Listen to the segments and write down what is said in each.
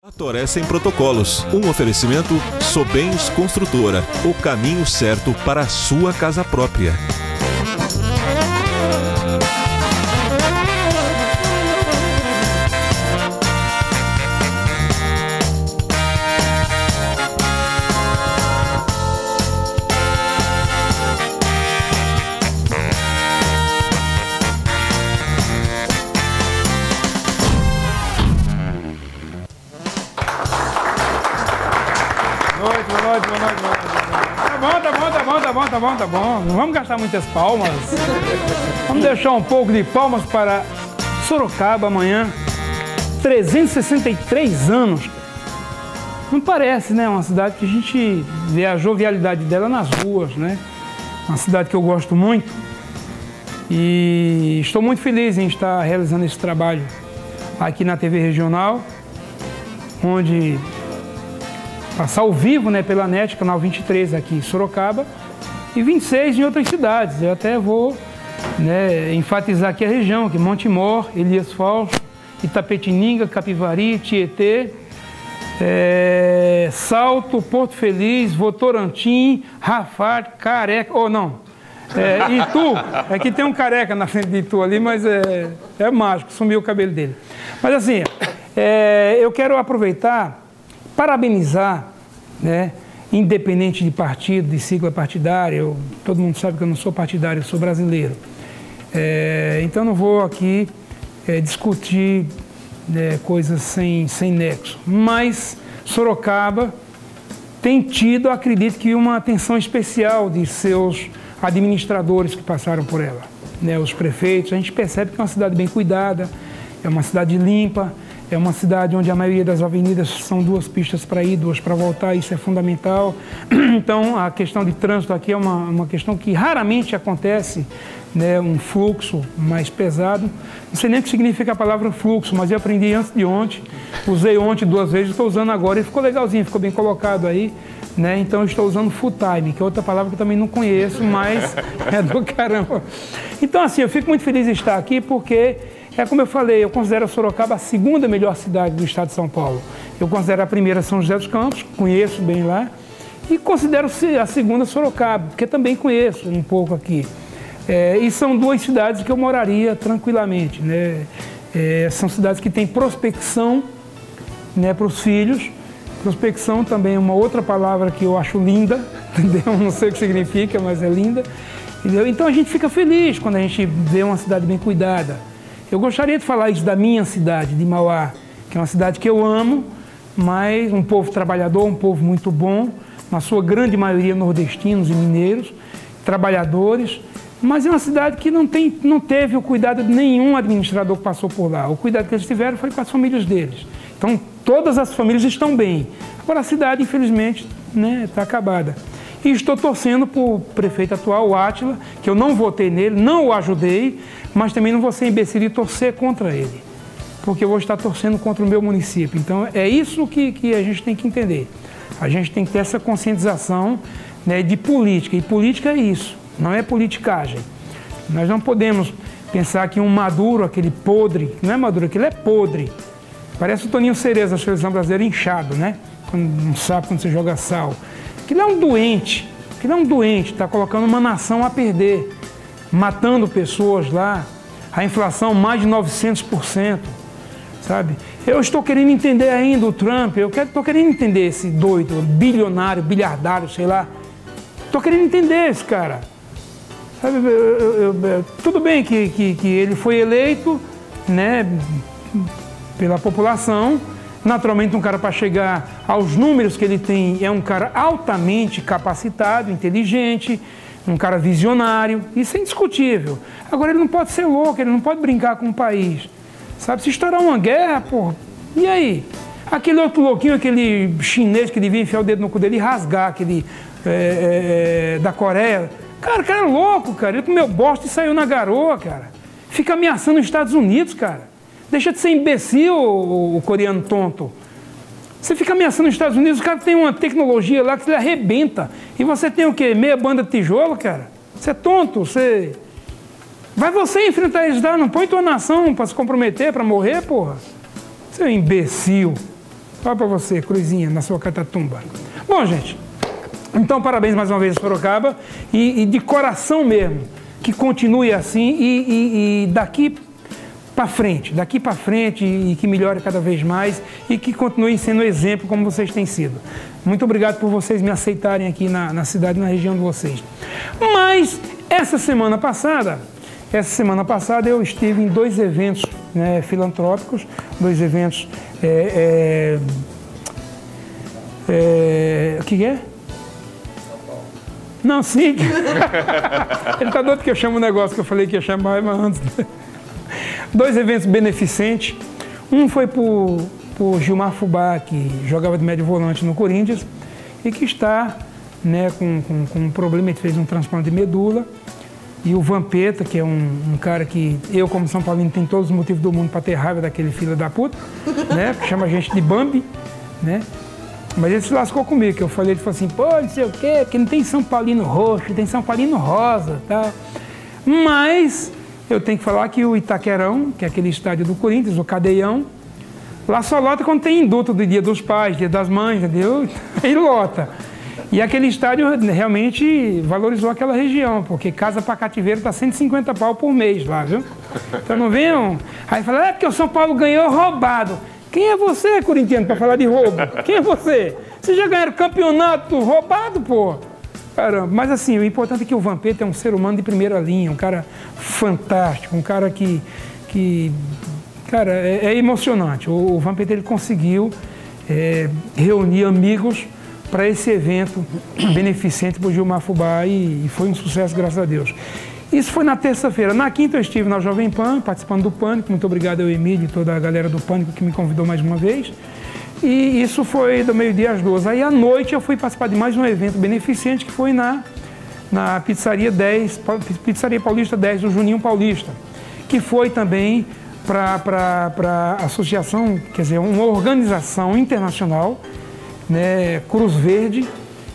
A Toré Sem Protocolos, um oferecimento Sobens Construtora, o caminho certo para a sua casa própria. Tá bom. Não vamos gastar muitas palmas. Vamos deixar um pouco de palmas para Sorocaba amanhã. 363 anos. Não parece, né? Uma cidade que a gente vê a jovialidade dela nas ruas, né? Uma cidade que eu gosto muito. E estou muito feliz em estar realizando esse trabalho aqui na TV Regional, onde passar ao vivo, né, pela NET, canal 23 aqui em Sorocaba, e 26 em outras cidades. Eu até vou, né, enfatizar aqui a região, que Montemor, Elias Fausto, Itapetininga, Capivari, Tietê, Salto, Porto Feliz, Votorantim, Rafar, Careca, Itu, é que tem um careca na frente de Itu ali, mas é mágico, sumiu o cabelo dele. Mas assim, eu quero aproveitar, parabenizar, né, independente de partido, de sigla partidária, todo mundo sabe que eu não sou partidário, eu sou brasileiro. Então não vou aqui discutir coisas sem nexo. Mas Sorocaba tem tido, acredito que, uma atenção especial de seus administradores que passaram por ela, né, os prefeitos. A gente percebe que é uma cidade bem cuidada, é uma cidade limpa, é uma cidade onde a maioria das avenidas são 2 pistas para ir, 2 para voltar, isso é fundamental. Então, a questão de trânsito aqui é uma questão que raramente acontece, né, um fluxo mais pesado. Não sei nem o que significa a palavra fluxo, mas eu aprendi antes de ontem, usei ontem 2 vezes, estou usando agora e ficou legalzinho, ficou bem colocado aí, né? Então, eu estou usando full time, que é outra palavra que eu também não conheço, mas é do caramba. Então, assim, eu fico muito feliz de estar aqui porque, como eu falei, eu considero a Sorocaba a 2ª melhor cidade do estado de São Paulo. Eu considero a primeira São José dos Campos, conheço bem lá, e considero a 2ª Sorocaba, porque também conheço um pouco aqui. E são 2 cidades que eu moraria tranquilamente, né? São cidades que têm prospecção, né, para os filhos. Prospecção também é uma outra palavra que eu acho linda, entendeu? Não sei o que significa, mas é linda. Entendeu? Então a gente fica feliz quando a gente vê uma cidade bem cuidada. Eu gostaria de falar isso da minha cidade, de Mauá, que é uma cidade que eu amo, mas um povo trabalhador, um povo muito bom, na sua grande maioria nordestinos e mineiros, trabalhadores, mas é uma cidade que não teve o cuidado de nenhum administrador que passou por lá. O cuidado que eles tiveram foi com as famílias deles. Então, todas as famílias estão bem. Agora, a cidade, infelizmente, né, está acabada. E estou torcendo para o prefeito atual, o Átila, que eu não votei nele, não o ajudei, mas também não vou ser imbecil e torcer contra ele, porque eu vou estar torcendo contra o meu município. Então, é isso que a gente tem que entender. A gente tem que ter essa conscientização, né, de política, e política é isso, não é politicagem. Nós não podemos pensar que um Maduro, aquele podre, não é Maduro, aquele é podre, parece o Toninho Cerezo da seleção brasileira inchado, né? Não sabe quando você joga sal. Aquilo é um doente, está colocando uma nação a perder, matando pessoas lá, a inflação mais de 900%, sabe? Eu estou querendo entender ainda o Trump, estou querendo entender esse doido, bilionário, bilhardário, sei lá. Estou querendo entender esse cara. Sabe? Tudo bem que ele foi eleito, né, pela população. Naturalmente, um cara, para chegar aos números que ele tem, é um cara altamente capacitado, inteligente, um cara visionário, isso é indiscutível. Agora, ele não pode ser louco, ele não pode brincar com o país. Sabe, se estourar uma guerra, pô, e aí? Aquele outro louquinho, aquele chinês que devia enfiar o dedo no cu dele e rasgar, aquele da Coreia. Cara, o cara é louco, cara. Ele comeu bosta e saiu na garoa, cara. Fica ameaçando os Estados Unidos, cara. Deixa de ser imbecil, o coreano tonto. Você fica ameaçando os Estados Unidos, os caras têm uma tecnologia lá que ele arrebenta. E você tem o quê? Meia banda de tijolo, cara? Você é tonto, você... Vai você enfrentar eles lá, não põe tua nação para se comprometer, para morrer, porra. Você é um imbecil. Olha para você, Cruzinha, na sua catatumba. Bom, gente, então parabéns mais uma vez, Sorocaba, e de coração mesmo, que continue assim e daqui para frente, e que melhore cada vez mais e que continue sendo exemplo como vocês têm sido. Muito obrigado por vocês me aceitarem aqui na cidade, na região de vocês. Mas essa semana passada eu estive em 2 eventos, né, filantrópicos, 2 eventos, o que é? Não, sim. Ele está doido que eu chamo o negócio que eu falei que ia chamar, mas antes. 2 eventos beneficentes. Um foi por Gilmar Fubá, que jogava de médio volante no Corinthians e que está, né, com um problema, ele fez um transplante de medula. E o Vampeta, que é um cara que eu, como São Paulino, tenho todos os motivos do mundo para ter raiva daquele filho da puta, né, que chama a gente de Bambi, né? Mas ele se lascou comigo, que eu falei, ele falou assim, pô, não sei o quê, porque não tem São Paulino roxo, tem São Paulino rosa, tá? Mas eu tenho que falar que o Itaquerão, que é aquele estádio do Corinthians, o Cadeião, lá só lota quando tem indulto do Dia dos Pais, Dia das Mães, entendeu? Aí lota. E aquele estádio realmente valorizou aquela região, porque casa para cativeiro está 150 pau por mês lá, viu? Então não venham. Aí fala, porque o São Paulo ganhou roubado. Quem é você, corintiano, para falar de roubo? Quem é você? Vocês já ganharam campeonato roubado, pô? Caramba. Mas assim, o importante é que o Vampeta é um ser humano de primeira linha, um cara fantástico, um cara que cara, é emocionante. O Vampeta, ele conseguiu reunir amigos para esse evento beneficente para o Gilmar Fubá e foi um sucesso, graças a Deus. Isso foi na terça-feira. Na quinta eu estive na Jovem Pan, participando do Pânico. Muito obrigado ao Emílio e toda a galera do Pânico que me convidou mais uma vez. E isso foi do meio-dia às 2. Aí à noite eu fui participar de mais um evento beneficente que foi na Pizzaria Paulista 10, do Juninho Paulista, que foi também para a associação, quer dizer, uma organização internacional, né, Cruz Verde,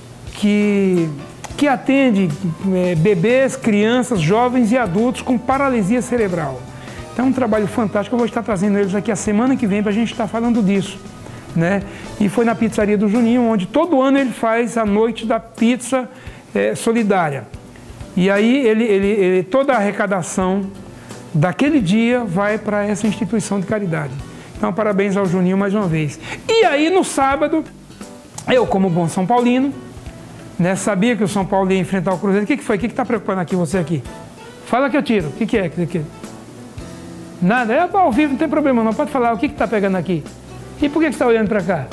que atende bebês, crianças, jovens e adultos com paralisia cerebral. Então é um trabalho fantástico, eu vou estar trazendo eles aqui a semana que vem para a gente estar falando disso, né? E foi na pizzaria do Juninho, onde todo ano ele faz a noite da pizza solidária. E aí toda a arrecadação daquele dia vai para essa instituição de caridade. Então parabéns ao Juninho mais uma vez. E aí no sábado, eu como bom São Paulino, né, sabia que o São Paulo ia enfrentar o Cruzeiro. O que foi? O que está preocupando aqui você aqui? Fala que eu tiro. O que é? Nada. É ao vivo, não tem problema não. Pode falar. O que está pegando aqui? E por que você está olhando para cá?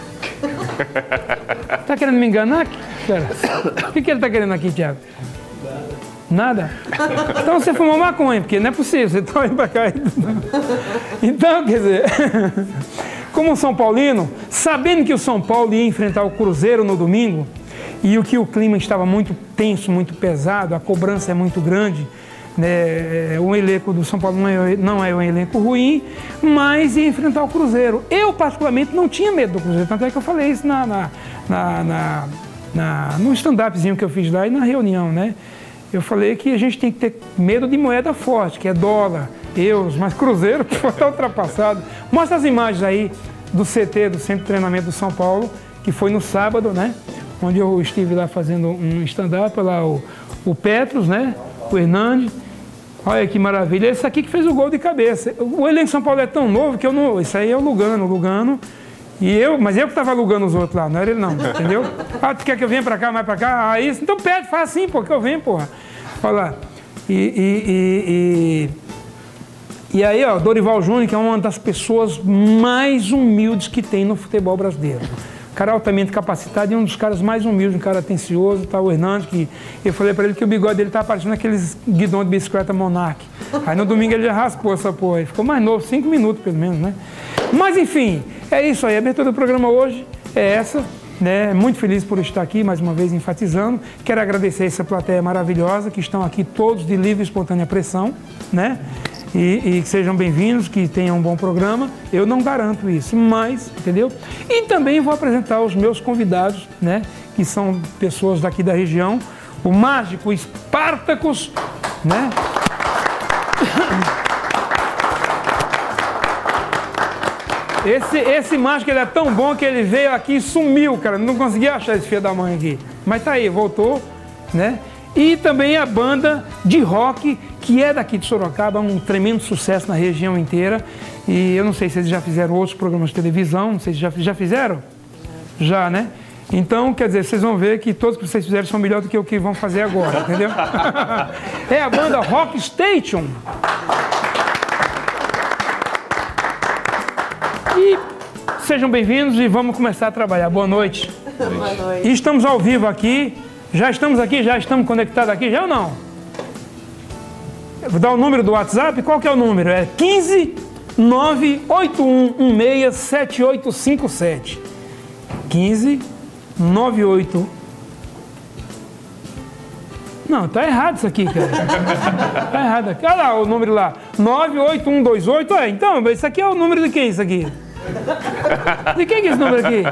Está querendo me enganar? Cara? O que ele está querendo aqui, Thiago? Nada? Então você fumou maconha, porque não é possível. Você está olhando para cá. Então, quer dizer... Como São Paulino, sabendo que o São Paulo ia enfrentar o Cruzeiro no domingo, e o clima estava muito tenso, muito pesado, a cobrança é muito grande, né? O elenco do São Paulo não é um elenco ruim, mas ia enfrentar o Cruzeiro. Eu, particularmente, não tinha medo do Cruzeiro, tanto é que eu falei isso no stand-upzinho que eu fiz lá e na reunião, né? Eu falei que a gente tem que ter medo de moeda forte, que é dólar, euros, mas Cruzeiro está ultrapassado. Mostra as imagens aí do CT, do Centro de Treinamento do São Paulo, que foi no sábado, né? Onde eu estive lá fazendo um stand-up, lá o Petros, né? O Hernandes. Olha que maravilha. Esse aqui que fez o gol de cabeça. O elenco de São Paulo é tão novo que eu não... Isso aí é o Lugano. Mas eu que estava alugando os outros lá, não era ele não, entendeu? Ah, tu quer que eu venha pra cá, mais pra cá? Ah, isso. Então pede, faz assim, pô, que eu venho, porra. Olha lá. E aí, ó, Dorival Júnior, que é uma das pessoas mais humildes que tem no futebol brasileiro. Cara altamente capacitado e um dos caras mais humildes, um cara atencioso, tá? O Hernandes, que eu falei pra ele que o bigode dele tá parecendo aqueles guidões de bicicleta Monarch. Aí no domingo ele já raspou essa porra aí. Ficou mais novo, 5 minutos pelo menos, né? Mas enfim, é isso aí. A abertura do programa hoje é essa, né? Muito feliz por estar aqui, mais uma vez enfatizando. Quero agradecer essa plateia maravilhosa, que estão aqui todos de livre e espontânea pressão, né? E que sejam bem-vindos, que tenham um bom programa. Eu não garanto isso, mas, entendeu? E também vou apresentar os meus convidados, né? Que são pessoas daqui da região. O mágico Spartacus, né? Esse mágico ele é tão bom que ele veio aqui e sumiu, cara. Não conseguia achar esse filho da mãe aqui. Mas tá aí, voltou, né? E também a banda de rock, que é daqui de Sorocaba, um tremendo sucesso na região inteira. E eu não sei se eles já fizeram outros programas de televisão, não sei se já fizeram? Já, né? Então, quer dizer, vocês vão ver que todos que vocês fizeram são melhores do que o que vão fazer agora, entendeu? É a banda Rock Station. E sejam bem-vindos e vamos começar a trabalhar. Boa noite. Boa noite. E estamos ao vivo aqui. Já estamos aqui? Já estamos conectados aqui? Já ou não? Eu vou dar o número do WhatsApp. Qual que é o número? É 15 98116 7857. 15 98. Não, tá errado isso aqui, cara. Tá errado aqui. Olha lá o número lá. 98128. Então, isso aqui é o número de quem isso aqui? De quem que é esse número aqui?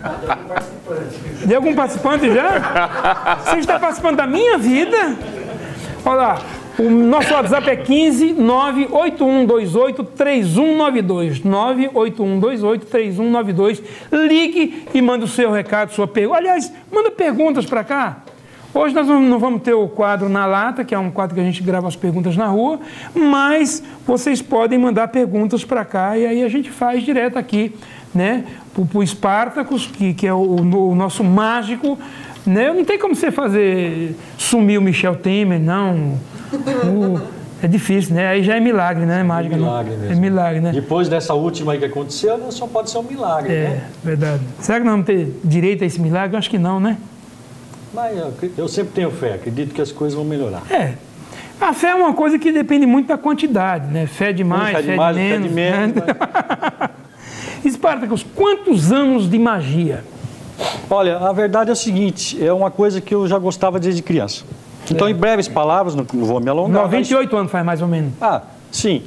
De algum participante já? Você está participando da minha vida? Olha lá. O nosso WhatsApp é 15 98128 3192. 98128 3192. Ligue e manda o seu recado, sua pergunta. Aliás, manda perguntas para cá. Hoje nós não vamos ter o quadro Na Lata, que é um quadro que a gente grava as perguntas na rua, mas vocês podem mandar perguntas para cá e aí a gente faz direto aqui, né? Para o Spartacus, que é o nosso mágico, né? Não tem como você fazer sumir o Michel Temer, não. É difícil, né? Aí já é milagre, né? Mágica, milagre mesmo. É milagre, né? Depois dessa última aí que aconteceu, só pode ser um milagre, né? Verdade. Será que nós vamos ter direito a esse milagre? Eu acho que não, né? Mas eu sempre tenho fé, acredito que as coisas vão melhorar. A fé é uma coisa que depende muito da quantidade, né? Fé de mais, fé de menos. Fé de menos né? Mas... Spartacus, quantos anos de magia? Olha, a verdade é o seguinte, é uma coisa que eu já gostava desde criança. Então, em breves palavras, não vou me alongar. 98 anos faz mais ou menos. Ah, sim.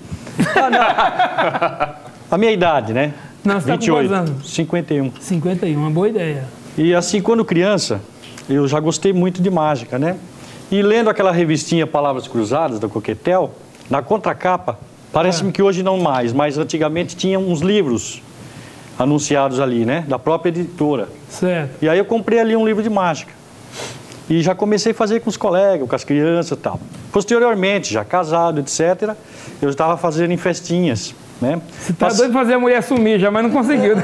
A minha idade, né? Não, você 28, tá com quantos anos? 51. 51, uma boa ideia. E assim, quando criança, eu já gostei muito de mágica, né? E lendo aquela revistinha Palavras Cruzadas, da Coquetel, na contracapa, parece-me que hoje não mais, mas antigamente tinha uns livros anunciados ali, né? Da própria editora. Certo. E aí eu comprei ali um livro de mágica. E já comecei a fazer com os colegas, com as crianças e tal. Posteriormente, já casado, etc., eu estava fazendo em festinhas, né? Você tá doido de fazer a mulher sumir já, mas não conseguiu.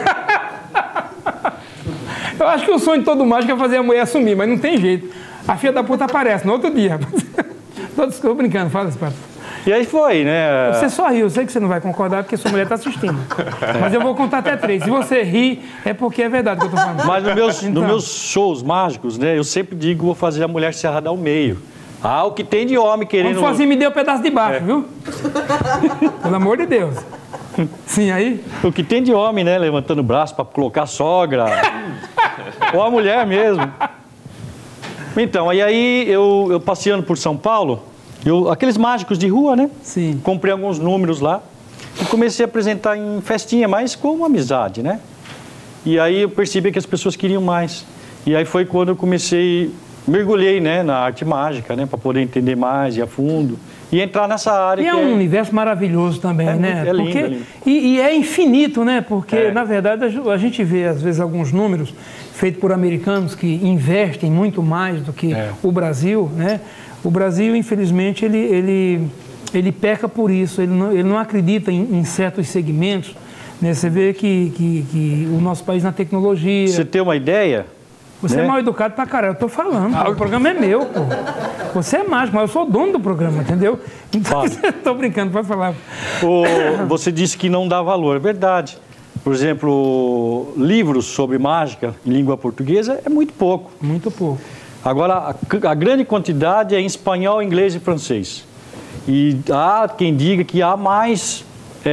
Eu acho que o sonho de todo mágico é fazer a mulher sumir, mas não tem jeito. A filha da puta aparece no outro dia. Estou brincando, fala, Spartacus. E aí foi, né? Você só riu, eu sei que você não vai concordar porque sua mulher está assistindo. Mas eu vou contar até 3. Se você rir, é porque é verdade o que eu estou falando. Mas nos meus shows mágicos, né, eu sempre digo que vou fazer a mulher se arradar ao meio. Ah, o que tem de homem querendo... Quando for assim, me dê o pedaço de baixo, viu? Pelo amor de Deus. Sim, aí? O que tem de homem, né, levantando o braço para colocar a sogra. Ou a mulher mesmo. Então, aí eu passeando por São Paulo... aqueles mágicos de rua, né? Sim. Comprei alguns números lá e comecei a apresentar em festinha, mas com uma amizade, né? E aí eu percebi que as pessoas queriam mais. E aí foi quando eu mergulhei, né, na arte mágica, né? Para poder entender mais e a fundo. E entrar nessa área. E é um universo maravilhoso também, né? É lindo, é lindo. E é infinito, né? Porque, na verdade, a gente vê, às vezes, alguns números feitos por americanos que investem muito mais do que o Brasil, né? O Brasil, infelizmente, ele peca por isso, ele não acredita em certos segmentos. Né? Você vê que o nosso país na tecnologia... Você tem uma ideia? Você é mal educado pra caralho, eu tô falando, o programa é meu, pô. Você é mágico, mas eu sou o dono do programa, entendeu? Então, tô brincando, pode falar. Você disse que não dá valor, é verdade. Por exemplo, livros sobre mágica em língua portuguesa é muito pouco. Muito pouco. Agora, a grande quantidade é em espanhol, inglês e francês. E há quem diga que há mais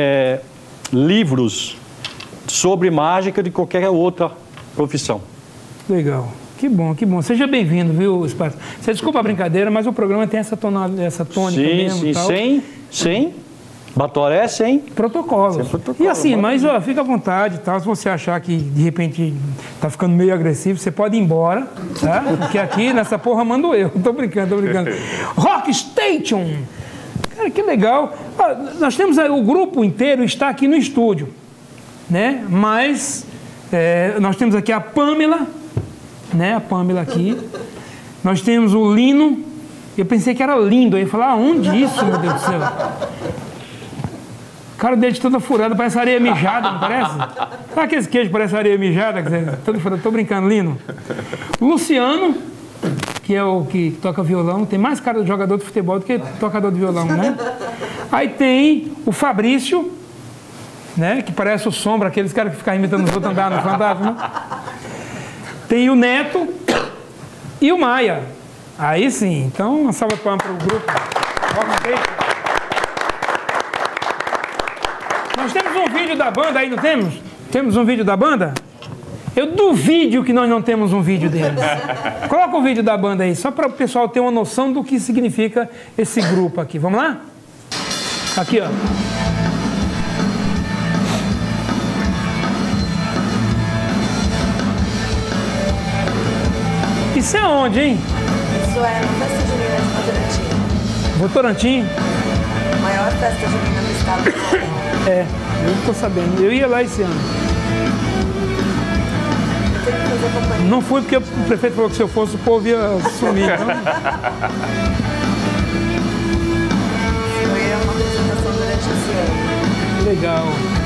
livros sobre mágica de qualquer outra profissão. Legal. Que bom, que bom. Seja bem-vindo, viu, Spartacus? Você desculpa a brincadeira, mas o programa tem essa tônica mesmo. Sim, tal. Sem Batoré, sem protocolos. Sem protocolo. E assim, mas ó, fica à vontade e tal. Se você achar que de repente tá ficando meio agressivo, você pode ir embora, tá? Porque aqui nessa porra mando eu. Tô brincando. Rock Station! Cara, que legal. Ó, nós temos aí, o grupo inteiro está aqui no estúdio. né? Mas nós temos aqui a Pamela, né? A Pamela aqui. Nós temos o Lino. Eu pensei que era lindo. Eu ia falar, onde isso, meu Deus do céu? O cara dele de toda furada, parece areia mijada, não parece? Sabe aqueles queijos que parece areia mijada? Todo furado, tô brincando, Lino. O Luciano, que é o que toca violão, tem mais cara de jogador de futebol do que tocador de violão, né? Aí tem o Fabrício, né? Que parece o Sombra, aqueles caras que ficam imitando os outros andar no fantasma. Tem o Neto e o Maia. Aí sim, então uma salva de palmas para o grupo. Nós temos um vídeo da banda aí, não temos? Temos um vídeo da banda? Eu duvido que nós não temos um vídeo deles. Coloca o vídeo da banda aí, só para o pessoal ter uma noção do que significa esse grupo aqui. Vamos lá? Aqui, ó. Isso é onde, hein? Isso é na festa junina de Votorantim. Votorantim? A maior festa junina do estado de São Paulo. É, eu estou sabendo. Eu ia lá esse ano. Tem que fazer companhia. Não fui porque o prefeito falou que se eu fosse o povo ia sumir. Então... Foi uma apresentação durante esse ano. Legal.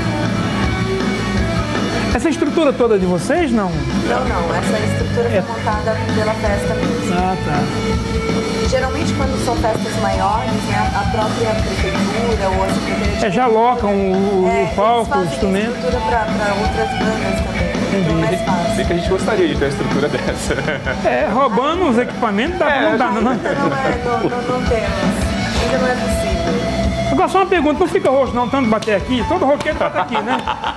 Essa estrutura toda de vocês, não? Não. Essa estrutura foi montada pela festa mesmo. Ah, tá. Geralmente, quando são festas maiores, né, a própria prefeitura ou a secretaria já alocam o palco, o instrumento. Eles fazem estrutura para outras bandas também. Então é mais fácil. Sei que a gente gostaria de ter uma estrutura dessa. Roubando os equipamentos, não dá, não. Não temos. Ainda não é possível. Agora só uma pergunta, não fica roxo não, tanto bater aqui? Todo roqueiro bate aqui, né?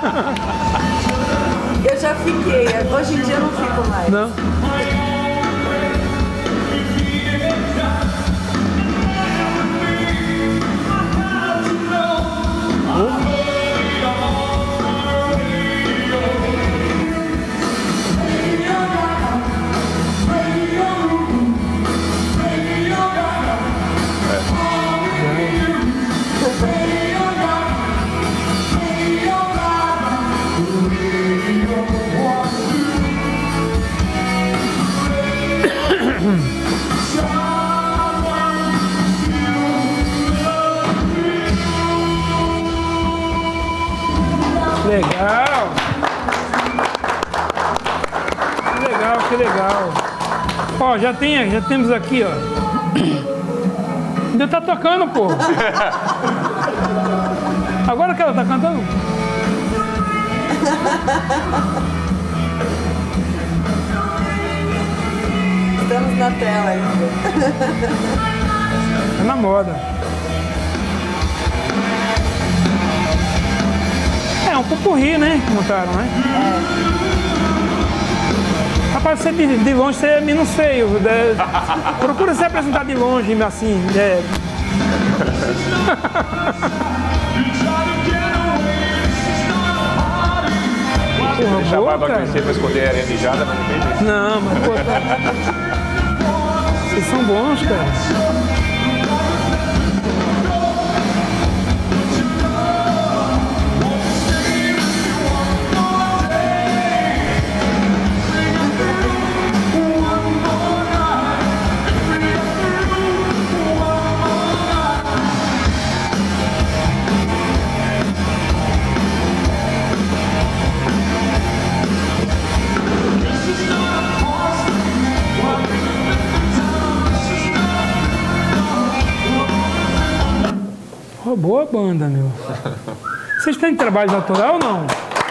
Eu já fiquei, hoje em dia eu não fico mais. Não. Legal! Que legal! Ó, já temos aqui, ó. Ainda tá tocando, pô! Agora que ela tá cantando? Estamos na tela ainda. É na moda. É um popurrí, né? Que montaram, né? Rapaz, você de longe você é menos feio. Procura se apresentar de longe, assim. Porra, Deixar a barba cara. crescer pra esconder a areia mijada, mas não tem jeito. Não, mas pô, vocês são bons, cara. Boa banda, meu. Vocês têm trabalho autoral ou não?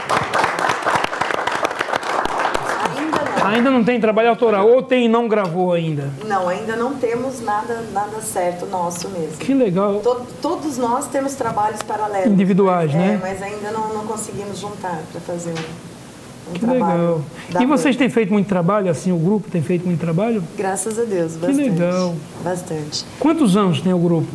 Ainda não tem trabalho autoral? Ou tem e não gravou ainda? Não, ainda não temos nada certo nosso mesmo. Que legal. Todos nós temos trabalhos paralelos. Individuais, né? Mas ainda não conseguimos juntar para fazer um Que trabalho. legal. E vocês têm feito muito trabalho, assim, o grupo tem feito muito trabalho? Graças a Deus, bastante. Que legal. Bastante. Quantos anos tem o grupo?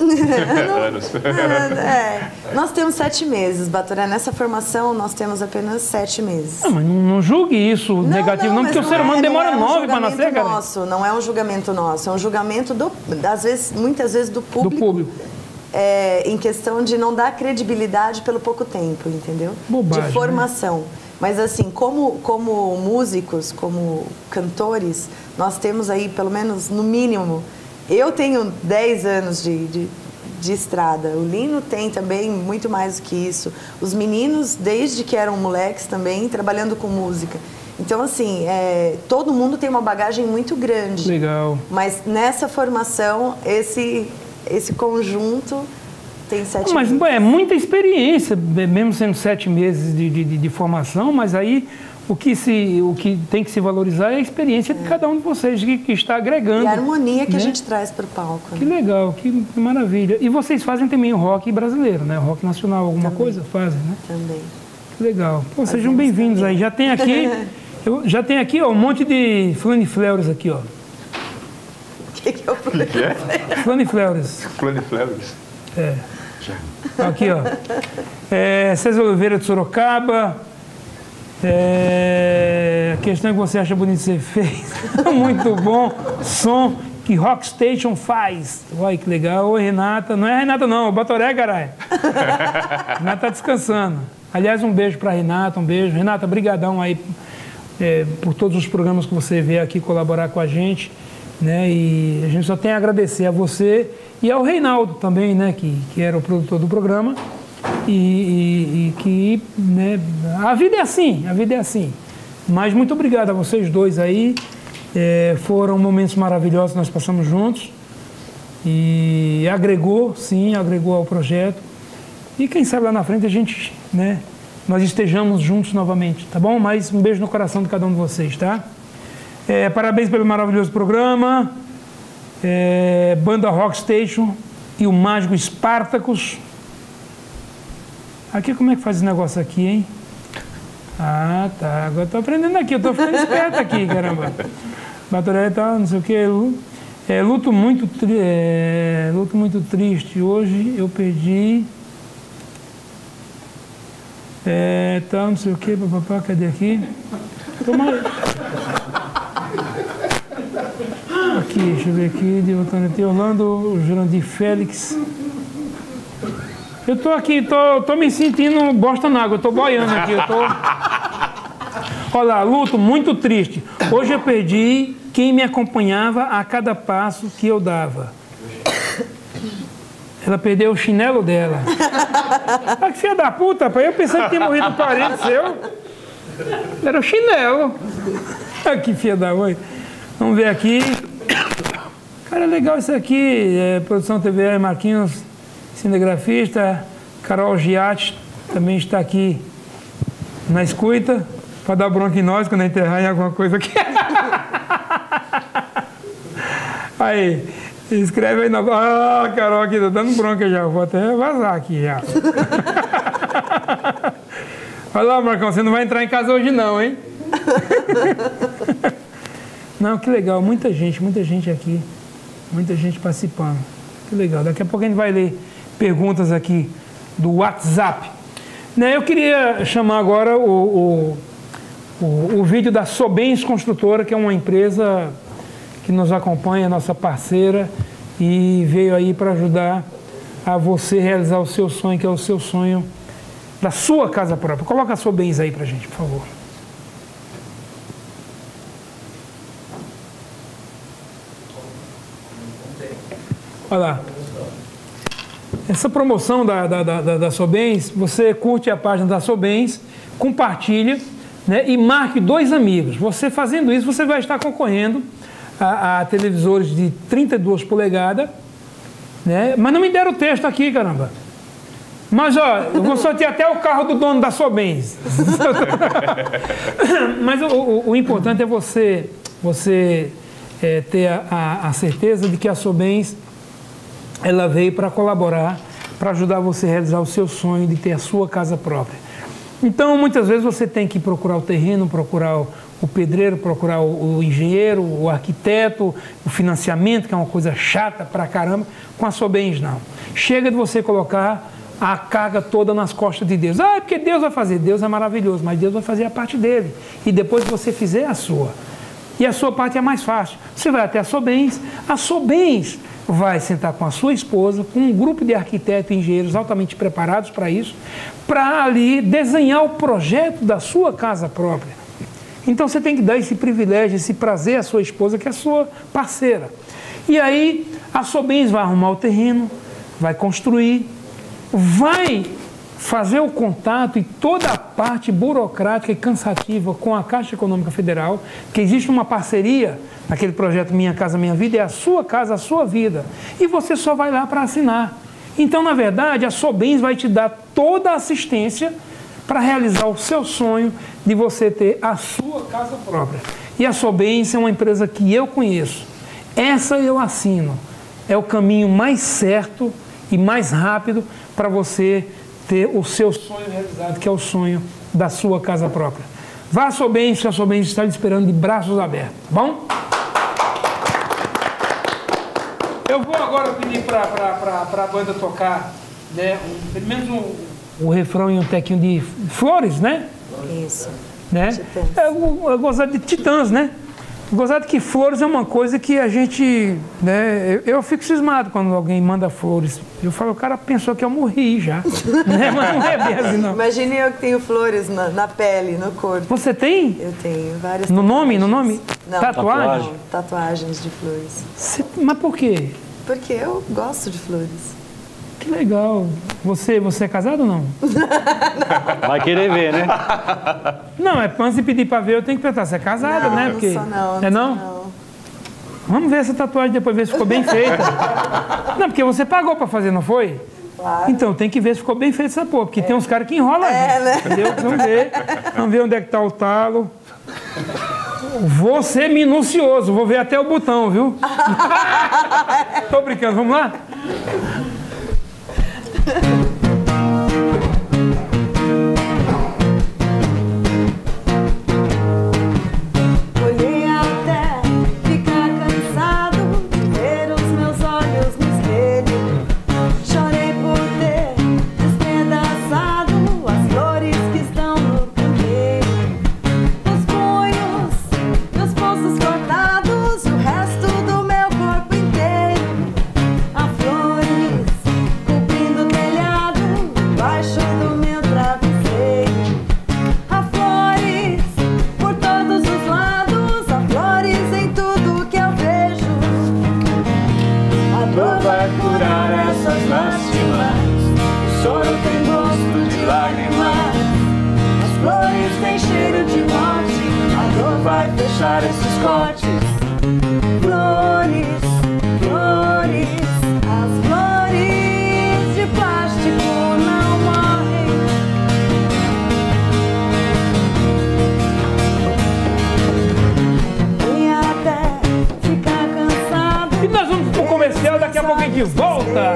Nós temos 7 meses, Batoré. Nessa formação, nós temos apenas 7 meses. Não, mas não julgue isso negativo, não, porque o ser humano demora 9 para nascer, cara. Não é um julgamento nosso, é um julgamento muitas vezes do público. em questão de não dar credibilidade pelo pouco tempo, entendeu? Bobagem, de formação. Mas assim, como músicos, como cantores, nós temos aí, pelo menos, no mínimo, eu tenho 10 anos de estrada. O Lino tem também muito mais do que isso. Os meninos, desde que eram moleques também, trabalhando com música. Então, assim, todo mundo tem uma bagagem muito grande. Legal. Mas nessa formação, esse conjunto tem 7 meses. Mas é muita experiência, mesmo sendo 7 meses de formação, mas aí o que tem que se valorizar é a experiência de cada um de vocês que está agregando. E a harmonia que né? a gente traz para o palco. Que legal, que maravilha. E vocês fazem também o rock brasileiro, né? O rock nacional, alguma coisa fazem, né? Também. Que legal. Pô, sejam bem-vindos aí. Já tem aqui, ó, um monte de flanifleurs aqui, ó. O que é o Flanifleurs. Flanifleurs. É. Aqui, ó. César Oliveira de Sorocaba. A questão que você acha bonito ser feito. Muito bom. Som que Rock Station faz. Olha que legal. Oi, Renata. Não é a Renata, não. É o Batoré, caralho. Renata tá descansando. Aliás, um beijo pra Renata. Um beijo. Renata, brigadão aí por todos os programas que você veio aqui colaborar com a gente. Né? E a gente só tem a agradecer a você e ao Reinaldo também, né? Que era o produtor do programa. E que, né, a vida é assim. Mas muito obrigado a vocês dois aí. Foram momentos maravilhosos que nós passamos juntos. E agregou ao projeto. E quem sabe lá na frente a gente, né, nós estejamos juntos novamente, tá bom? Mas um beijo no coração de cada um de vocês, tá? Parabéns pelo maravilhoso programa. Banda Rock Station e o Mágico Spartacus. Aqui, como é que faz esse negócio aqui, hein? Ah, tá. Agora eu tô aprendendo aqui. Eu tô ficando esperto aqui, caramba. Batoré tá, não sei o quê. Luto muito triste. Hoje eu perdi... tá, não sei o quê. Papapá, cadê aqui? Aqui, deixa eu ver aqui. De Orlando, Jurandir Félix... Eu tô aqui, tô me sentindo bosta na água, eu tô boiando aqui, Olha lá, luto muito triste. Hoje eu perdi quem me acompanhava a cada passo que eu dava. Ela perdeu o chinelo dela. Ah, que filha da puta, pai. Eu pensei que tinha morrido um parente seu. Era o chinelo. Ah, que filha da mãe. Vamos ver aqui. Cara, legal isso aqui. Produção TVE Marquinhos. Cinegrafista, Carol Giatti também está aqui na escuta, para dar bronca em nós quando enterrar em alguma coisa aqui. Aí, escreve aí na... Ah, Carol aqui, tá dando bronca já, vou até vazar aqui já. Olha lá, Marcão, você não vai entrar em casa hoje não, hein? Não, que legal, muita gente aqui, muita gente participando. Que legal, daqui a pouco a gente vai ler perguntas aqui do WhatsApp. Né, eu queria chamar agora o vídeo da Sobens Construtora, que é uma empresa que nos acompanha, nossa parceira, e veio aí para ajudar a você realizar o seu sonho, que é o seu sonho da sua casa própria. Coloca a Sobens aí para a gente, por favor. Olha lá. Essa promoção da Sobens, você curte a página da Sobens, compartilha, né, e marque 2 amigos. Você fazendo isso, você vai estar concorrendo a televisores de 32 polegadas, né? Mas não me deram o texto aqui, caramba. Mas, ó, eu vou sortear até o carro do dono da Sobens. Mas o importante é você ter a certeza de que a Sobens ela veio para colaborar, para ajudar você a realizar o seu sonho de ter a sua casa própria. Então, muitas vezes você tem que procurar o terreno, procurar o pedreiro, procurar o engenheiro, o arquiteto, o financiamento, que é uma coisa chata pra caramba. Com a Sobens, não. Chega de você colocar a carga toda nas costas de Deus. Ah, é porque Deus vai fazer. Deus é maravilhoso, mas Deus vai fazer a parte dele. E depois que você fizer a sua. E a sua parte é mais fácil. Você vai até a Sobens. A Sobens vai sentar com a sua esposa, com um grupo de arquitetos e engenheiros altamente preparados para isso, para ali desenhar o projeto da sua casa própria. Então você tem que dar esse privilégio, esse prazer à sua esposa, que é a sua parceira. E aí a Sobens vai arrumar o terreno, vai construir, vai fazer o contato e toda a parte burocrática e cansativa com a Caixa Econômica Federal, que existe uma parceria naquele projeto Minha Casa Minha Vida, é a sua casa, a sua vida. E você só vai lá para assinar. Então, na verdade, a Sobens vai te dar toda a assistência para realizar o seu sonho de você ter a sua casa própria. E a Sobens é uma empresa que eu conheço. Essa eu assino. É o caminho mais certo e mais rápido para você ter o seu sonho realizado, que é o sonho da sua casa própria. Vá à Sobens, que a Sobens está lhe esperando de braços abertos, tá bom? Eu vou agora pedir para a banda tocar, né, pelo menos o refrão e um tequinho de Flores, né? Isso. Né? Titãs. Eu gozado de Titãs, né? Gozado que flores é uma coisa que a gente, né, eu fico cismado quando alguém manda flores. Eu falo, o cara pensou que eu morri já. Né? Mas não é bem assim, não. Imagine eu que tenho flores na pele, no corpo. Você tem? Eu tenho várias No nome? tatuagens. Não. Tatuagem? Não, tatuagens de flores. Mas por quê? Porque eu gosto de flores. Que legal. Você é casado ou não? Vai querer ver, né? Não, antes de pedir pra ver, eu tenho que perguntar. Você é casada, Não, né? não Porque... sou não. É não? Não. Vamos ver essa tatuagem depois, ver se ficou bem feita. Não, porque você pagou pra fazer, não foi? Claro. Então, tem que ver se ficou bem feita essa porra, porque tem uns caras que enrolam. Né? Entendeu? Vamos ver onde é que tá o talo. Vou ser minucioso, vou ver até o botão, viu? Tô brincando, vamos lá? Olhei até ficar cansado de ver os meus olhos no espelho. Chorei por ter despedaçado as flores que estão no canteiro. Os punhos, meus pulsos cortados, o resto do meu corpo inteiro. Há flores cobrindo o telhado, embaixo do meu travesseiro. Há flores por todos os lados, há flores em tudo que eu vejo. A dor vai curar essas lástimas, o choro tem gosto de lágrimas. As flores têm cheiro de morte, a dor vai fechar esses cortes. Flores, flores, as flores de plástico não morrem. E até ficar cansado. E nós vamos pro comercial, daqui a pouco a gente volta.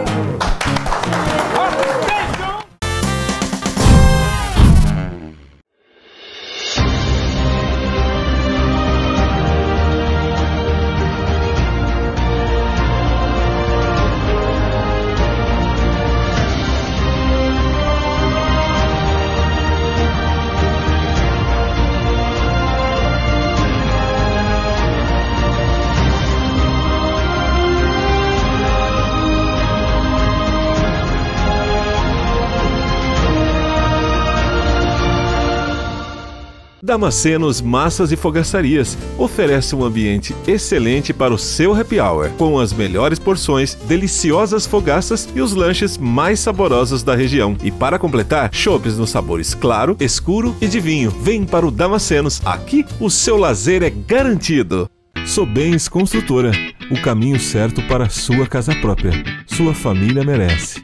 Damascenos Massas e Fogaçarias oferece um ambiente excelente para o seu happy hour, com as melhores porções, deliciosas fogaças e os lanches mais saborosos da região. E para completar, chopes nos sabores claro, escuro e de vinho. Vem para o Damascenos, aqui o seu lazer é garantido. Sobens Construtora, o caminho certo para a sua casa própria. Sua família merece.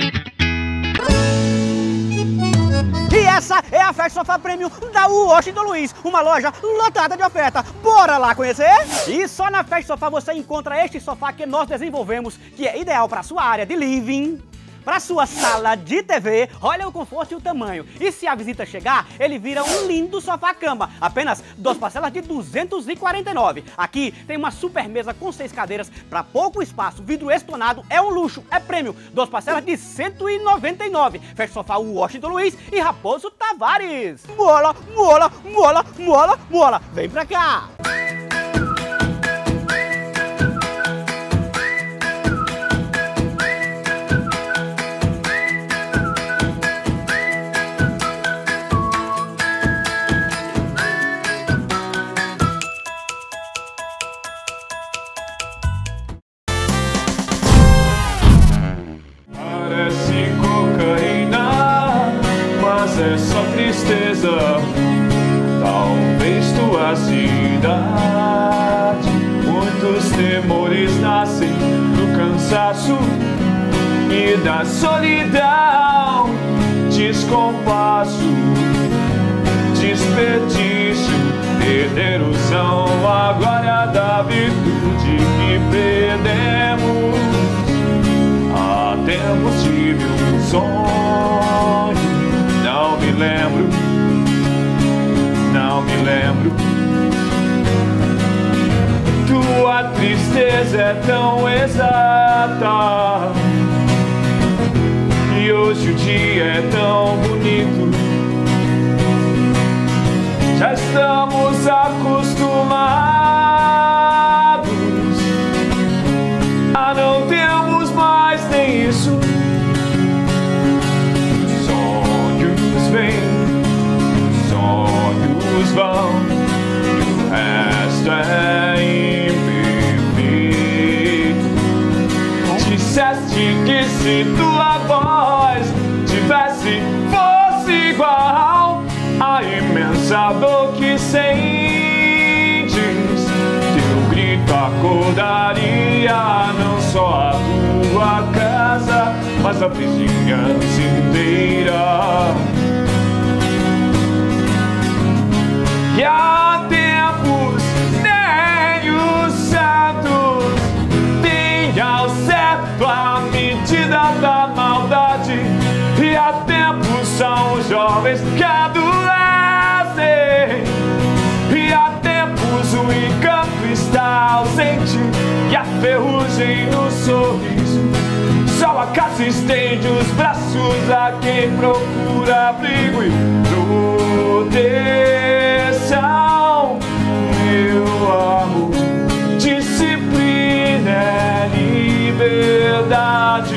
E essa é a Festa Sofá Premium da Washington Luiz, uma loja lotada de oferta. Bora lá conhecer? E só na Festa Sofá você encontra este sofá que nós desenvolvemos, que é ideal para sua área de living, para sua sala de TV. Olha o conforto e o tamanho. E se a visita chegar, ele vira um lindo sofá-cama. Apenas 2 parcelas de R$ 249. Aqui tem uma super mesa com 6 cadeiras para pouco espaço. Vidro estonado é um luxo, é prêmio. 2 parcelas de R$ 199. Fecha Sofá Washington Luiz e Raposo Tavares. Mola, mola, mola, mola, mola. Vem pra cá. tua cidade. Muitos temores nascem do cansaço e da solidão, descompasso, desperdício, perder usão, a glória da virtude que perdemos. Há tempos tive um sonho, não me lembro, não me lembro. Tua tristeza é tão exata e hoje o dia é tão bonito. Já estamos acostumados a não termos mais nem isso. Sonhos vêm, sonhos vão, e o resto é imperfeito. Disseste que se tua voz tivesse, fosse igual a imensa dor que sentes, teu grito acordaria não só a tua casa, mas a vizinhança inteira. E há tempos nem os santos têm ao certo a medida da maldade, e há tempos são os jovens que adoecem, e há tempos o encanto está ausente e a ferrugem no sorriso. Só a casa estende os braços a quem procura abrigo e proteção. Meu amor, disciplina é liberdade,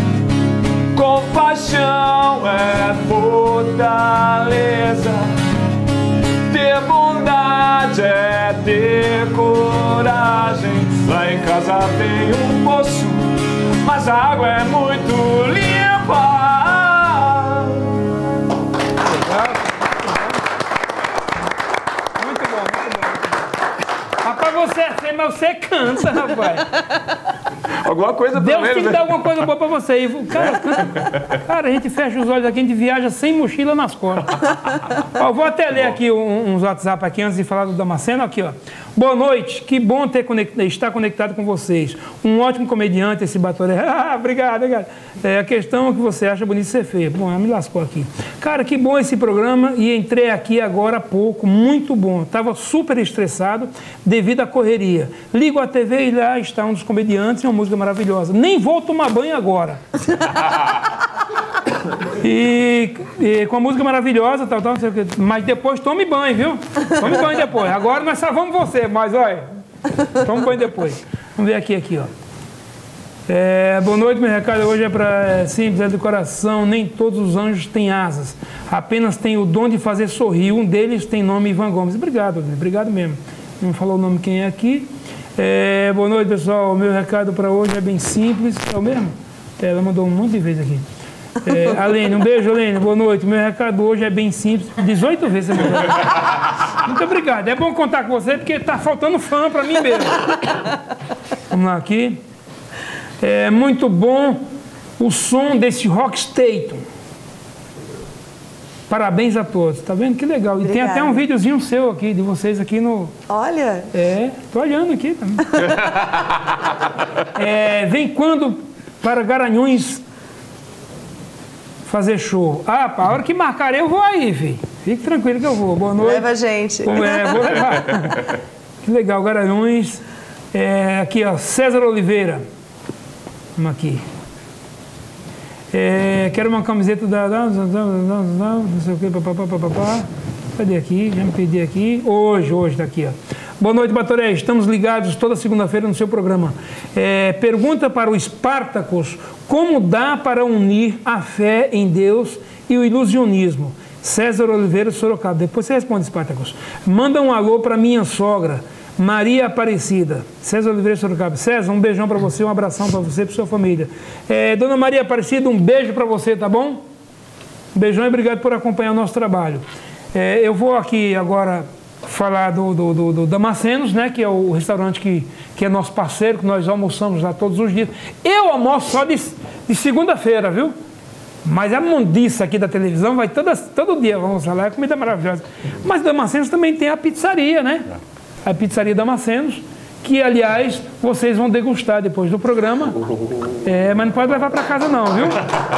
compaixão é fortaleza, ter bondade é ter coragem. Lá em casa tem um poço, mas a água é muito limpa. Muito bom, muito bom. Rapaz, você é feio, mas você canta, rapaz. Alguma coisa Deus menos, tem que dar alguma coisa boa pra você aí. Cara, a gente fecha os olhos aqui, a gente viaja sem mochila nas costas. Ó, vou até ler aqui uns WhatsApp aqui antes de falar do Damasceno. Aqui, ó. Boa noite, que bom estar conectado com vocês. Um ótimo comediante esse Batoré. Obrigado, obrigado. A questão é que você acha bonito ser feio. Bom, me lascou aqui. Cara, que bom esse programa e entrei aqui agora há pouco, muito bom. Estava super estressado devido à correria. Ligo a TV e lá está um dos comediantes, uma música maravilhosa. Nem vou tomar banho agora. E com a música maravilhosa, tal, não sei o que. Mas depois tome banho, viu? Tome banho depois. Agora nós salvamos você, mas olha, tome banho depois. Vamos ver aqui, ó. Boa noite, meu recado hoje é para simples, é do coração. Nem todos os anjos têm asas, apenas têm o dom de fazer sorrir. Um deles tem nome Ivan Gomes. Obrigado, obrigado mesmo. Não falou o nome quem é aqui. Boa noite, pessoal. O meu recado para hoje é bem simples. É o mesmo? Ela mandou um monte de vezes aqui. Alene, um beijo, Alene. Boa noite. Meu recado hoje é bem simples. 18 vezes você mandou. Muito obrigado. É bom contar com você porque tá faltando fã para mim mesmo. Vamos lá aqui. É muito bom o som desse Rocksteady. Parabéns a todos. Tá vendo? Que legal. E Obrigada. tem até um videozinho seu aqui, de vocês aqui no... Olha. Tô olhando aqui também. Vem quando para Garanhuns fazer show? A hora que marcarei eu vou aí, filho. Fique tranquilo que eu vou. Boa noite. Leva a gente. Vou levar. Que legal, Garanhuns. Aqui, ó, César Oliveira. Vamos aqui. Quero uma camiseta não sei o que, papapá. Cadê aqui? Já me perdi aqui. Hoje tá aqui, ó. Boa noite, Batoré. Estamos ligados toda segunda-feira no seu programa. Pergunta para o Spartacus: como dá para unir a fé em Deus e o ilusionismo? César Oliveira de Sorocaba. Depois você responde, Spartacus. Manda um alô para minha sogra, Maria Aparecida. César Oliveira de Sorocaba. César, um beijão para você, um abração para você e para sua família. Dona Maria Aparecida, um beijo para você, tá bom? Um beijão e obrigado por acompanhar o nosso trabalho. Eu vou aqui agora falar do Damascenos, né? Que é o restaurante que é nosso parceiro, que nós almoçamos lá todos os dias. Eu almoço só de segunda-feira, viu? Mas a mundiça aqui da televisão vai todo dia, vamos lá, é comida maravilhosa. Mas Damascenos também tem a pizzaria, né? A pizzaria Damascenos, que, aliás, vocês vão degustar depois do programa. Mas não pode levar para casa não, viu?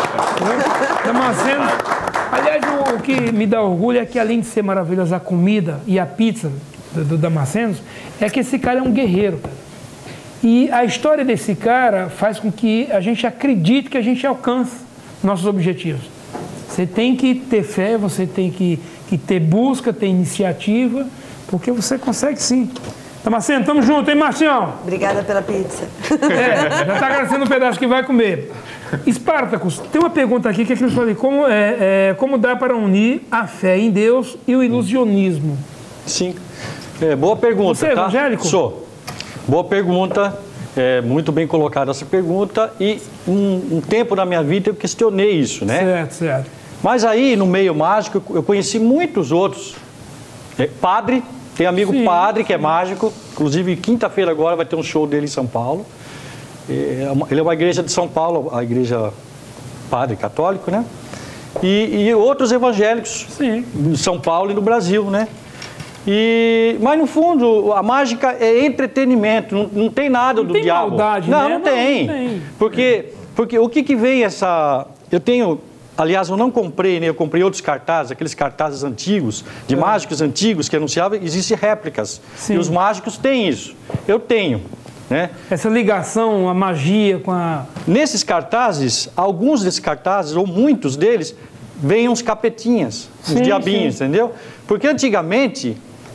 Damascenos. Aliás, o que me dá orgulho é que, além de ser maravilhosa a comida e a pizza do Damascenos, é que esse cara é um guerreiro, cara. E a história desse cara faz com que a gente acredite que a gente alcance nossos objetivos. Você tem que ter fé, você tem que ter busca, ter iniciativa, porque você consegue sim. Damasceno, tamo junto, hein, Marcião? Obrigada pela pizza. Já tá agradecendo um pedaço que vai comer. Espartacus, tem uma pergunta aqui que eu falei, como dá para unir a fé em Deus e o ilusionismo? Sim, boa pergunta. Você é evangélico? Sou. Boa pergunta, muito bem colocada essa pergunta, e um tempo na minha vida eu questionei isso, né? Certo. Mas aí, no meio mágico, eu conheci muitos outros. Padre, tem amigo padre que é mágico, inclusive quinta-feira agora vai ter um show dele em São Paulo. Ele é uma igreja de São Paulo, a igreja padre católico, né? E outros evangélicos em São Paulo e no Brasil, né? Mas no fundo, a mágica é entretenimento, não tem nada do diabo. Maldade, não, né? Não tem. Porque o que vem essa... Aliás, eu não comprei, né? Eu comprei outros cartazes, aqueles cartazes antigos, de mágicos antigos que anunciavam, existem réplicas. Sim. E os mágicos têm isso. Eu tenho, né? Essa ligação, a magia com a... Nesses cartazes, alguns desses cartazes, ou muitos deles, vêm uns capetinhas, uns diabinhos, entendeu? Porque antigamente...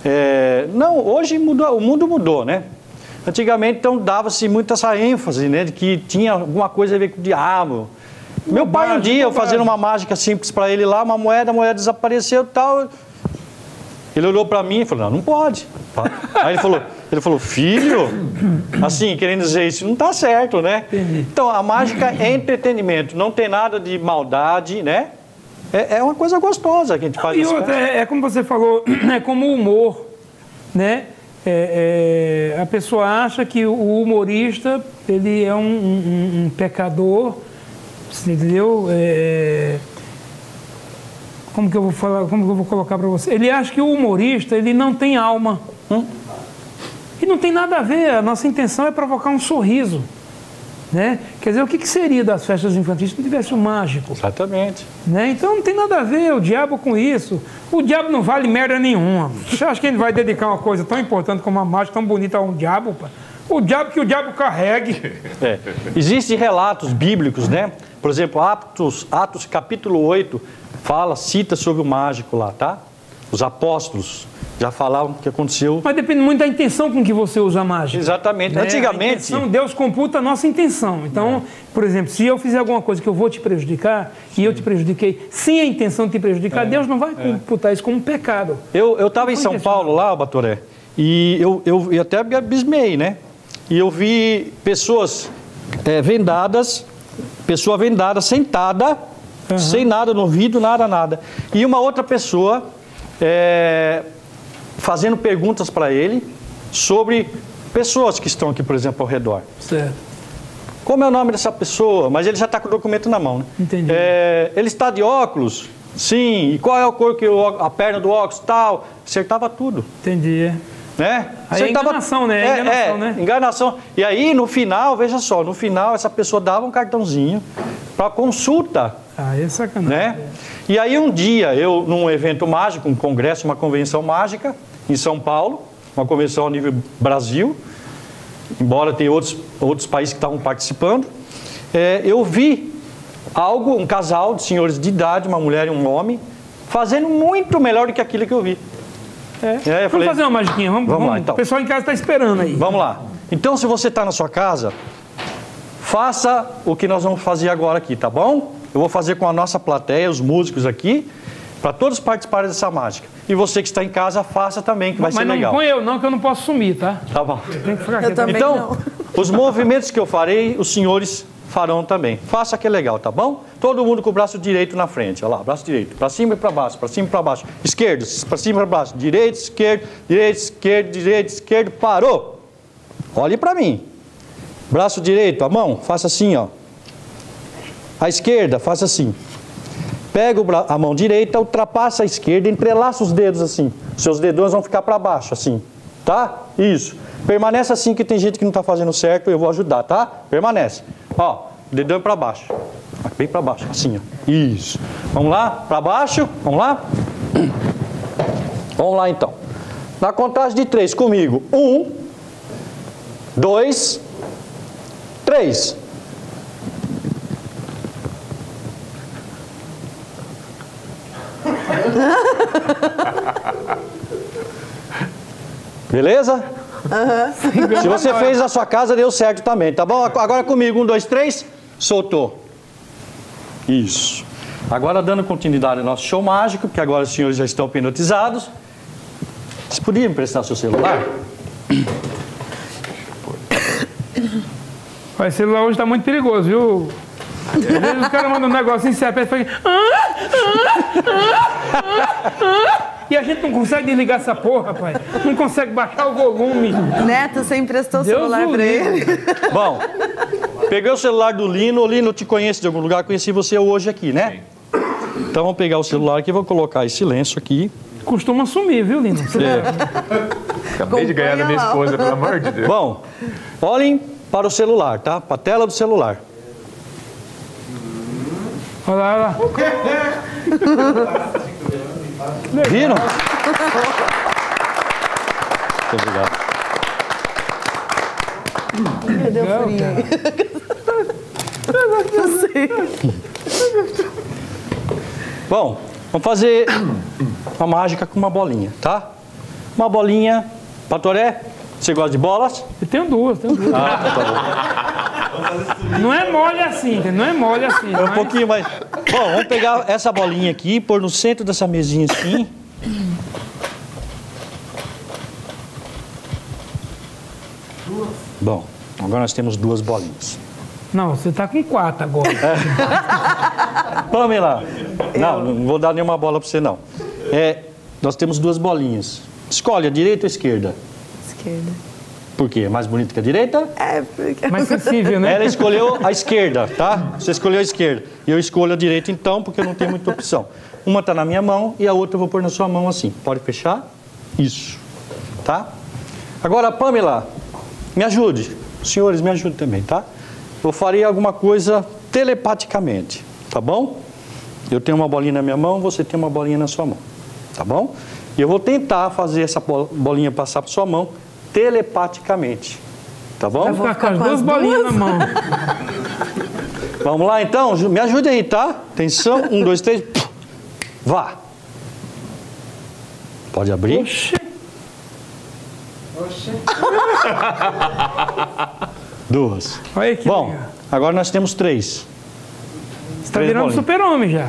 hoje mudou, o mundo mudou, né? Antigamente, então, dava-se muito essa ênfase, né? De que tinha alguma coisa a ver com o diabo. Meu pai, um dia, eu fazendo uma mágica simples para ele lá, a moeda desapareceu e tal. Ele olhou para mim e falou, não pode. Aí ele falou, filho, assim, querendo dizer isso, não tá certo, né? Então, a mágica é entretenimento, não tem nada de maldade, né? É uma coisa gostosa que a gente faz. E outra, como você falou, é como o humor, né? A pessoa acha que o humorista, ele é um pecador, entendeu? Como que eu vou falar? Como que eu vou colocar para você? Ele acha que o humorista, ele não tem alma. E não tem nada a ver. A nossa intenção é provocar um sorriso, né? Quer dizer, o que seria das festas infantis se não tivesse um mágico? Exatamente. Né? Então não tem nada a ver o diabo com isso. O diabo não vale merda nenhuma. Você acha que ele vai dedicar uma coisa tão importante como uma mágica, tão bonita a um diabo? Pá? O diabo carregue. Existem relatos bíblicos, né? Por exemplo, Atos capítulo 8, cita sobre o mágico lá, tá? Os apóstolos já falavam o que aconteceu. Mas depende muito da intenção com que você usa a mágica. Exatamente. Né? Antigamente... Deus computa a nossa intenção. Então, por exemplo, se eu fizer alguma coisa que eu vou te prejudicar, e eu te prejudiquei sem a intenção de te prejudicar, Deus não vai computar isso como um pecado. Eu estava em São Paulo lá, Batoré, e eu até abismei, né? E eu vi pessoas vendadas, pessoa vendada, sentada, sem nada no ouvido, nada. E uma outra pessoa fazendo perguntas para ele sobre pessoas que estão aqui, por exemplo, ao redor. Certo. Como é o nome dessa pessoa? Mas ele já está com o documento na mão, né? Entendi. Ele está de óculos? Sim. E qual é a cor que a perna do óculos? Tal. Acertava tudo. Entendi. Né? Aí é enganação, né? Enganação. E aí, no final, veja só, essa pessoa dava um cartãozinho para consulta. É sacanagem. Né? E aí, um dia, eu, num evento mágico, um congresso, uma convenção mágica, em São Paulo, uma convenção a nível Brasil, embora tenha outros países que estavam participando, eu vi um casal de senhores de idade, uma mulher e um homem, fazendo muito melhor do que aquilo que eu vi. Vamos fazer uma magiquinha, vamos lá, então. O pessoal em casa está esperando aí. Vamos lá. Então, se você está na sua casa, faça o que nós vamos fazer agora aqui, tá bom? Eu vou fazer com a nossa plateia, os músicos aqui, para todos participarem dessa mágica. E você que está em casa, faça também, que vai ser legal. Mas não põe eu não, que eu não posso sumir, tá? Tá bom. Tem que ficar aqui. Eu também então, não. os movimentos que eu farei, os senhores farão também. Faça que é legal, tá bom? Todo mundo com o braço direito na frente. Olha lá, braço direito. Para cima e para baixo, para cima e para baixo. Esquerdo, para cima e para baixo. Direito, esquerdo, direito, esquerdo, direito, esquerdo. Parou. Olhe para mim. Braço direito, a mão, faça assim, ó. A esquerda, faça assim. Pega a mão direita, ultrapassa a esquerda, entrelaça os dedos assim. Seus dedões vão ficar para baixo, assim. Tá? Isso. Permanece assim, que tem gente que não está fazendo certo, eu vou ajudar, tá? Permanece. Ó, dedão para baixo. Bem para baixo, assim, ó. Isso. Vamos lá? Para baixo. Vamos lá? Vamos lá, então. Na contagem de 3 comigo. 1, 2, 3. Beleza? Uhum. Se você fez na sua casa, deu certo também, tá bom? Agora comigo, 1, 2, 3, soltou. Isso. Agora dando continuidade ao nosso show mágico, porque agora os senhores já estão hipnotizados. Vocês podiam emprestar seu celular? O celular hoje está muito perigoso, viu? Às vezes o cara manda um negocinho, você aperta e fala... E a gente não consegue desligar essa porra, rapaz. Não consegue baixar o volume. Neto, você emprestou o celular pra ele. Bom, peguei o celular do Lino. O Lino, eu te conheço de algum lugar. Conheci você hoje aqui, né? Sim. Então, vamos pegar o celular aqui. Vou colocar em silêncio aqui. Costuma sumir, viu, Lino? Acabei de ganhar da minha esposa, pelo amor de Deus. Bom, olhem para o celular, tá? Para a tela do celular. Olha lá, olha lá. Viram? Muito obrigado. Meu Deus, Bom, vamos fazer uma mágica com uma bolinha, tá? Uma bolinha. Patoré, você gosta de bolas? Eu tenho duas, tá bom. Não é mole assim, não é mole assim. É um pouquinho mais. Bom, vamos pegar essa bolinha aqui, pôr no centro dessa mesinha assim. Bom, agora nós temos 2 bolinhas. Não, você tá com 4 agora. Pamela, não vou dar nenhuma bola para você não. Nós temos 2 bolinhas. Escolhe a direita ou a esquerda? Esquerda. Por quê? Mais bonita que a direita? É, porque... Mais sensível, né? Ela escolheu a esquerda, tá? Você escolheu a esquerda. E eu escolho a direita então, porque eu não tenho muita opção. Uma tá na minha mão e a outra eu vou pôr na sua mão assim. Pode fechar? Isso. Tá? Agora, Pamela, me ajude. Os senhores, me ajudem também, tá? Eu farei alguma coisa telepaticamente, tá bom? Eu tenho uma bolinha na minha mão, você tem uma bolinha na sua mão, tá bom? E eu vou tentar fazer essa bolinha passar para sua mão telepaticamente, tá bom? Vai ficar com as 2 bolinhas na mão. Vamos lá então? Me ajude aí, tá? Atenção, 1, 2, 3, vá! Pode abrir? Oxê. 2. Olha que bom, legal. Agora nós temos 3. Você tá virando super-homem já.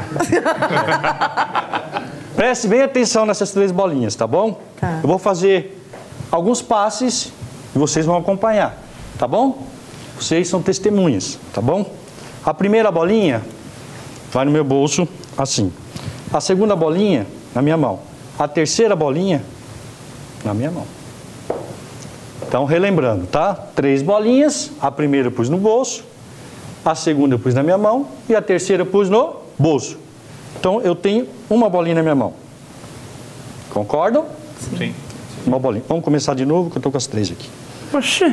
Preste bem atenção nessas 3 bolinhas, tá bom? Tá. Eu vou fazer alguns passes e vocês vão acompanhar, tá bom? Vocês são testemunhas, tá bom? A primeira bolinha vai no meu bolso, assim. A segunda bolinha, na minha mão. A terceira bolinha, na minha mão. Então, relembrando, tá? 3 bolinhas, a primeira eu pus no bolso, a segunda eu pus na minha mão e a terceira eu pus no bolso. Então, eu tenho uma bolinha na minha mão. Concordam? Sim. Uma bolinha. Vamos começar de novo, que eu estou com as 3 aqui. Oxê.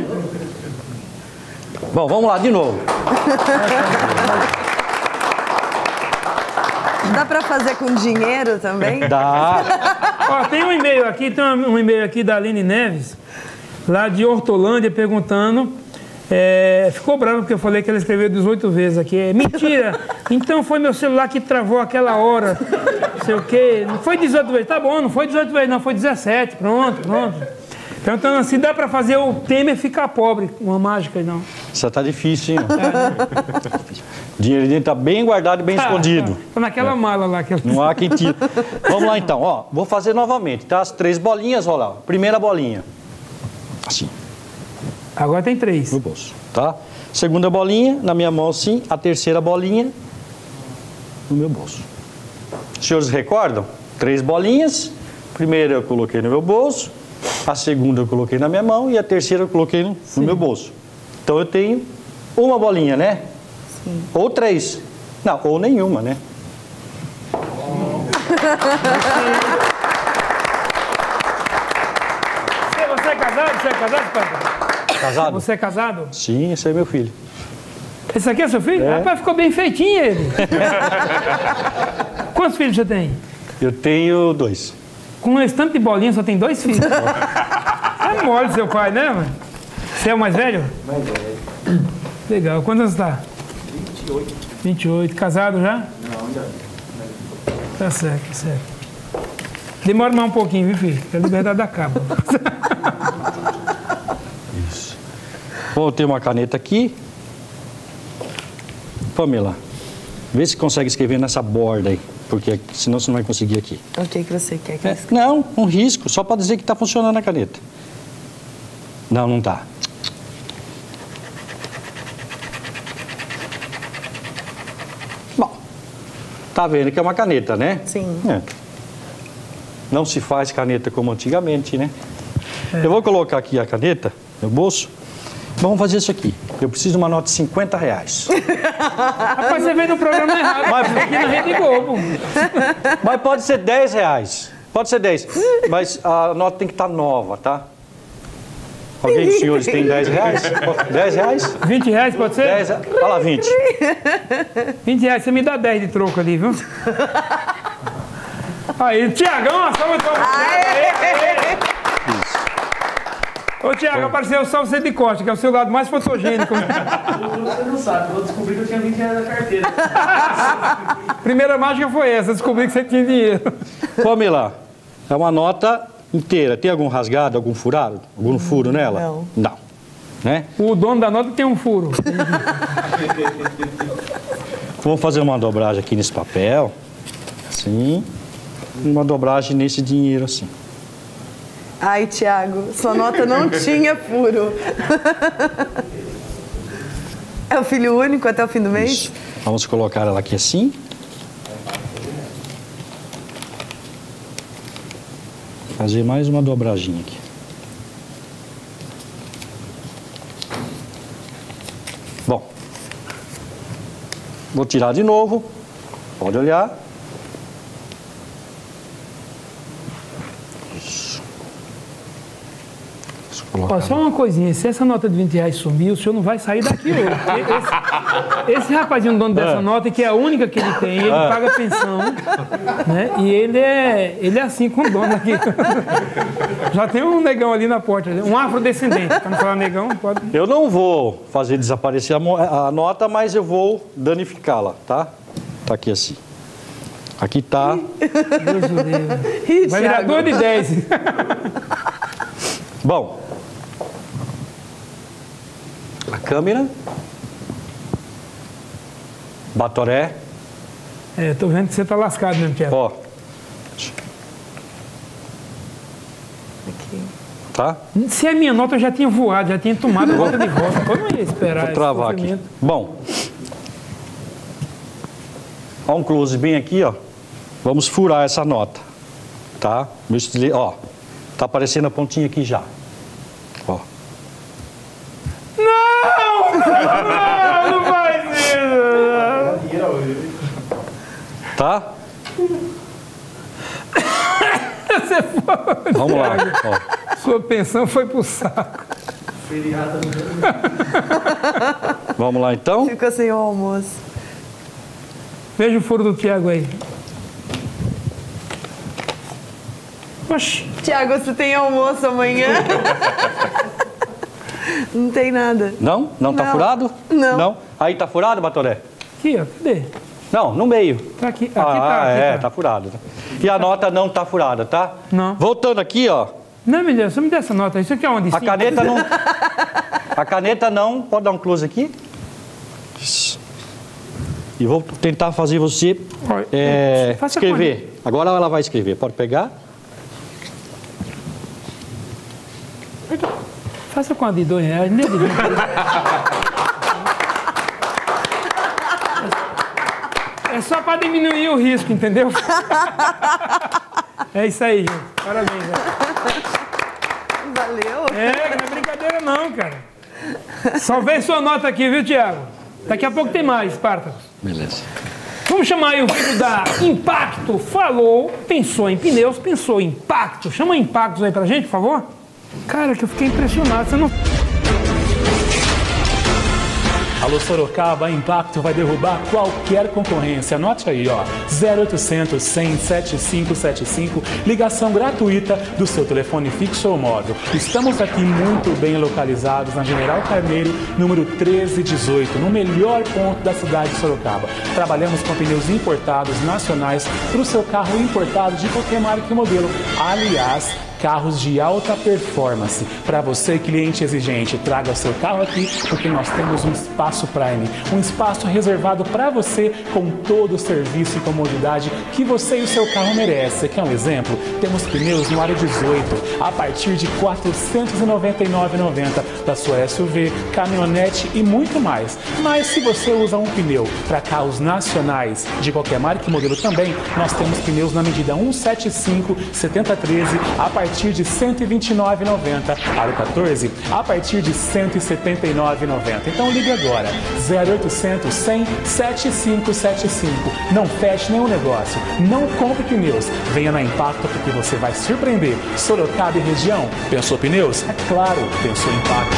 Bom, vamos lá, de novo. Dá pra fazer com dinheiro também? Dá. Ó, tem um e-mail aqui da Aline Neves, lá de Hortolândia, perguntando... ficou bravo porque eu falei que ela escreveu 18 vezes aqui. Mentira! Então foi meu celular que travou aquela hora. Não sei o quê. Não foi 18 vezes. Tá bom, não foi 18 vezes, não. Foi 17. Pronto. Perguntando assim, dá pra fazer o Temer ficar pobre? Uma mágica, não. Isso tá difícil, hein? O dinheiro dele tá bem guardado e bem escondido. Tá naquela mala lá. Não há quem tire. Vamos lá então, ó. Vou fazer novamente, tá? As 3 bolinhas, olha lá. Primeira bolinha. Assim. Agora tem 3. No bolso, tá? Segunda bolinha na minha mão assim, a terceira bolinha no meu bolso. Os senhores recordam? 3 bolinhas. Primeira eu coloquei no meu bolso, a segunda eu coloquei na minha mão e a terceira eu coloquei no meu bolso. Então eu tenho uma bolinha, né? Sim. Ou 3. Não, ou nenhuma, né? Você é casado? Você é casado, pai? Casado? Você é casado? Sim, esse é meu filho. Esse aqui é seu filho? É. Rapaz, ficou bem feitinho ele. Quantos filhos você tem? Eu tenho 2. Com esse tanto de bolinha, só tem 2 filhos. É mole seu pai, né, mano? Você é o mais velho? Mais velho. Legal. Quantos anos está? 28. 28. Casado já? Não, ainda não. Tá certo, tá certo. Demora mais um pouquinho, viu, filho? Que a liberdade acaba. Isso. Vou ter uma caneta aqui. Pamela, vê se consegue escrever nessa borda aí, porque senão você não vai conseguir aqui. O que você quer que eu escreva? Não, um risco, só para dizer que está funcionando a caneta. Não, não está. Bom, tá vendo que é uma caneta, né? Sim. É. Não se faz caneta como antigamente, né? Eu vou colocar aqui a caneta no bolso. Vamos fazer isso aqui. Eu preciso de uma nota de 50 reais. Rapaz, você veio no programa errado. Mas- Aqui na Rede Globo. Mas pode ser 10 reais. Pode ser 10. Mas a nota tem que estar nova, tá? Alguém dos senhores tem 10 reais? 10 reais? 20 reais, pode ser? 10 reais. Olha lá, 20. 20 reais, você me dá 10 de troco ali, viu? Aí, Tiagão, uma salva de palmas. Ô, Tiago, apareceu só você de costa, que é o seu lado mais fotogênico. Você não sabe, eu descobri que eu tinha 20 reais na carteira. Primeira mágica foi essa, descobri que você tinha dinheiro. Pamela, é uma nota inteira. Tem algum rasgado, algum furado? Algum furo nela? Não. Não. Né? O dono da nota tem um furo. Vamos fazer uma dobragem aqui nesse papel. Assim. E uma dobragem nesse dinheiro assim. Ai, Tiago, sua nota não tinha furo. É o filho único até o fim do mês? Isso. Vamos colocar ela aqui assim. Fazer mais uma dobradinha aqui. Bom. Vou tirar de novo. Pode olhar. Isso. Ó, só uma coisinha, se essa nota de 20 reais sumir, o senhor não vai sair daqui hoje. Esse rapazinho, dono dessa nota, que é a única que ele tem, ele paga pensão, né? E ele é assim com o dono aqui. Já tem um negão ali na porta, um afrodescendente. Pra não falar negão, pode... Eu não vou fazer desaparecer a nota, mas eu vou danificá-la, tá? Tá aqui assim. Aqui tá. Deus o livre. Ih, Vai virar Thiago. 2 de 10. Bom. A câmera. Batoré. É, tô vendo que você tá lascado mesmo, Tiago. Ó, Aqui. tá? Se é minha nota, eu já tinha voado, já tinha tomado a nota de volta. Eu não ia esperar Vou esse travar aqui. sofrimento. Bom. Ó, um close bem aqui, ó. Vamos furar essa nota, tá? Ó, tá aparecendo a pontinha aqui já. Ó. Não faz isso! Tá? Você foi. Vamos lá. Ó. Sua pensão foi pro saco. Vamos lá então. Ficou sem o almoço. Veja o furo do Tiago aí. Oxi. Tiago, você tem almoço amanhã? Não tem nada. Não? Não tá Não. furado? Não. Não? Aí tá furado, Batoré? Aqui, ó. Cadê? Não, no meio. Tá aqui. Aqui tá. Aqui é, tá. tá furado. E a nota não tá furada, tá? Não. Voltando aqui, ó. Não, meu Deus, você me dá essa nota aí. Isso aqui é onde? A Sim. caneta não. A caneta não. Pode dar um close aqui? Isso. E vou tentar fazer você Olha, faça escrever. Agora ela vai escrever. Pode pegar? Faça com a de 2 reais. Nem de 20. É só para diminuir o risco, entendeu? É isso aí, gente. Parabéns, velho. Valeu. Não é brincadeira não, cara. Só vê sua nota aqui, viu, Thiago? Daqui a pouco tem mais, Spartacus. Beleza. Vamos chamar aí o filho da Impacto. Falou, pensou em pneus, pensou em Impacto. Chama Impactos aí pra gente, por favor. Cara, que eu fiquei impressionado. Você não... Alô Sorocaba, a Impacto vai derrubar qualquer concorrência. Anote aí, ó, 0800 100 7575, ligação gratuita do seu telefone fixo ou móvel. Estamos aqui muito bem localizados na General Carneiro, número 1318, no melhor ponto da cidade de Sorocaba. Trabalhamos com pneus importados nacionais para o seu carro importado de qualquer marca e modelo. Aliás, carros de alta performance. Para você, cliente exigente, traga o seu carro aqui, porque nós temos um espaço Prime, um espaço reservado para você com todo o serviço e comodidade que você e o seu carro merecem. Quer um exemplo? Temos pneus no Aro 18 a partir de R$ 499,90 da sua SUV, caminhonete e muito mais. Mas se você usa um pneu para carros nacionais de qualquer marca e modelo também, nós temos pneus na medida 175/7013 a partir de R$ 129,90. Aro 14 a partir de R$ 179,90. Então ligue agora, 0800 100 7575. Não feche nenhum negócio, não compre pneus. Venha na Impacto porque você vai surpreender. Sorocaba e região. Pensou pneus? É claro, pensou Impacto.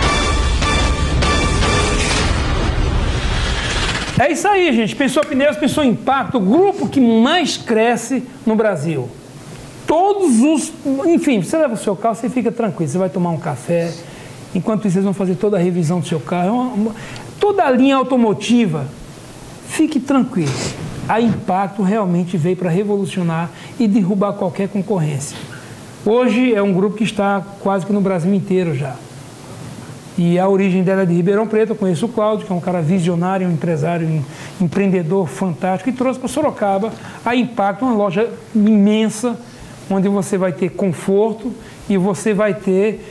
É isso aí, gente. Pensou pneus, pensou Impacto, o grupo que mais cresce no Brasil. Todos os... Enfim, você leva o seu carro, você fica tranquilo, você vai tomar um café. Enquanto isso, vocês vão fazer toda a revisão do seu carro. Toda a linha automotiva, fique tranquilo. A Impacto realmente veio para revolucionar e derrubar qualquer concorrência. Hoje é um grupo que está quase que no Brasil inteiro já. E a origem dela é de Ribeirão Preto. Eu conheço o Cláudio, que é um cara visionário, um empresário, um empreendedor fantástico, e trouxe para Sorocaba a Impacto, uma loja imensa, onde você vai ter conforto e você vai ter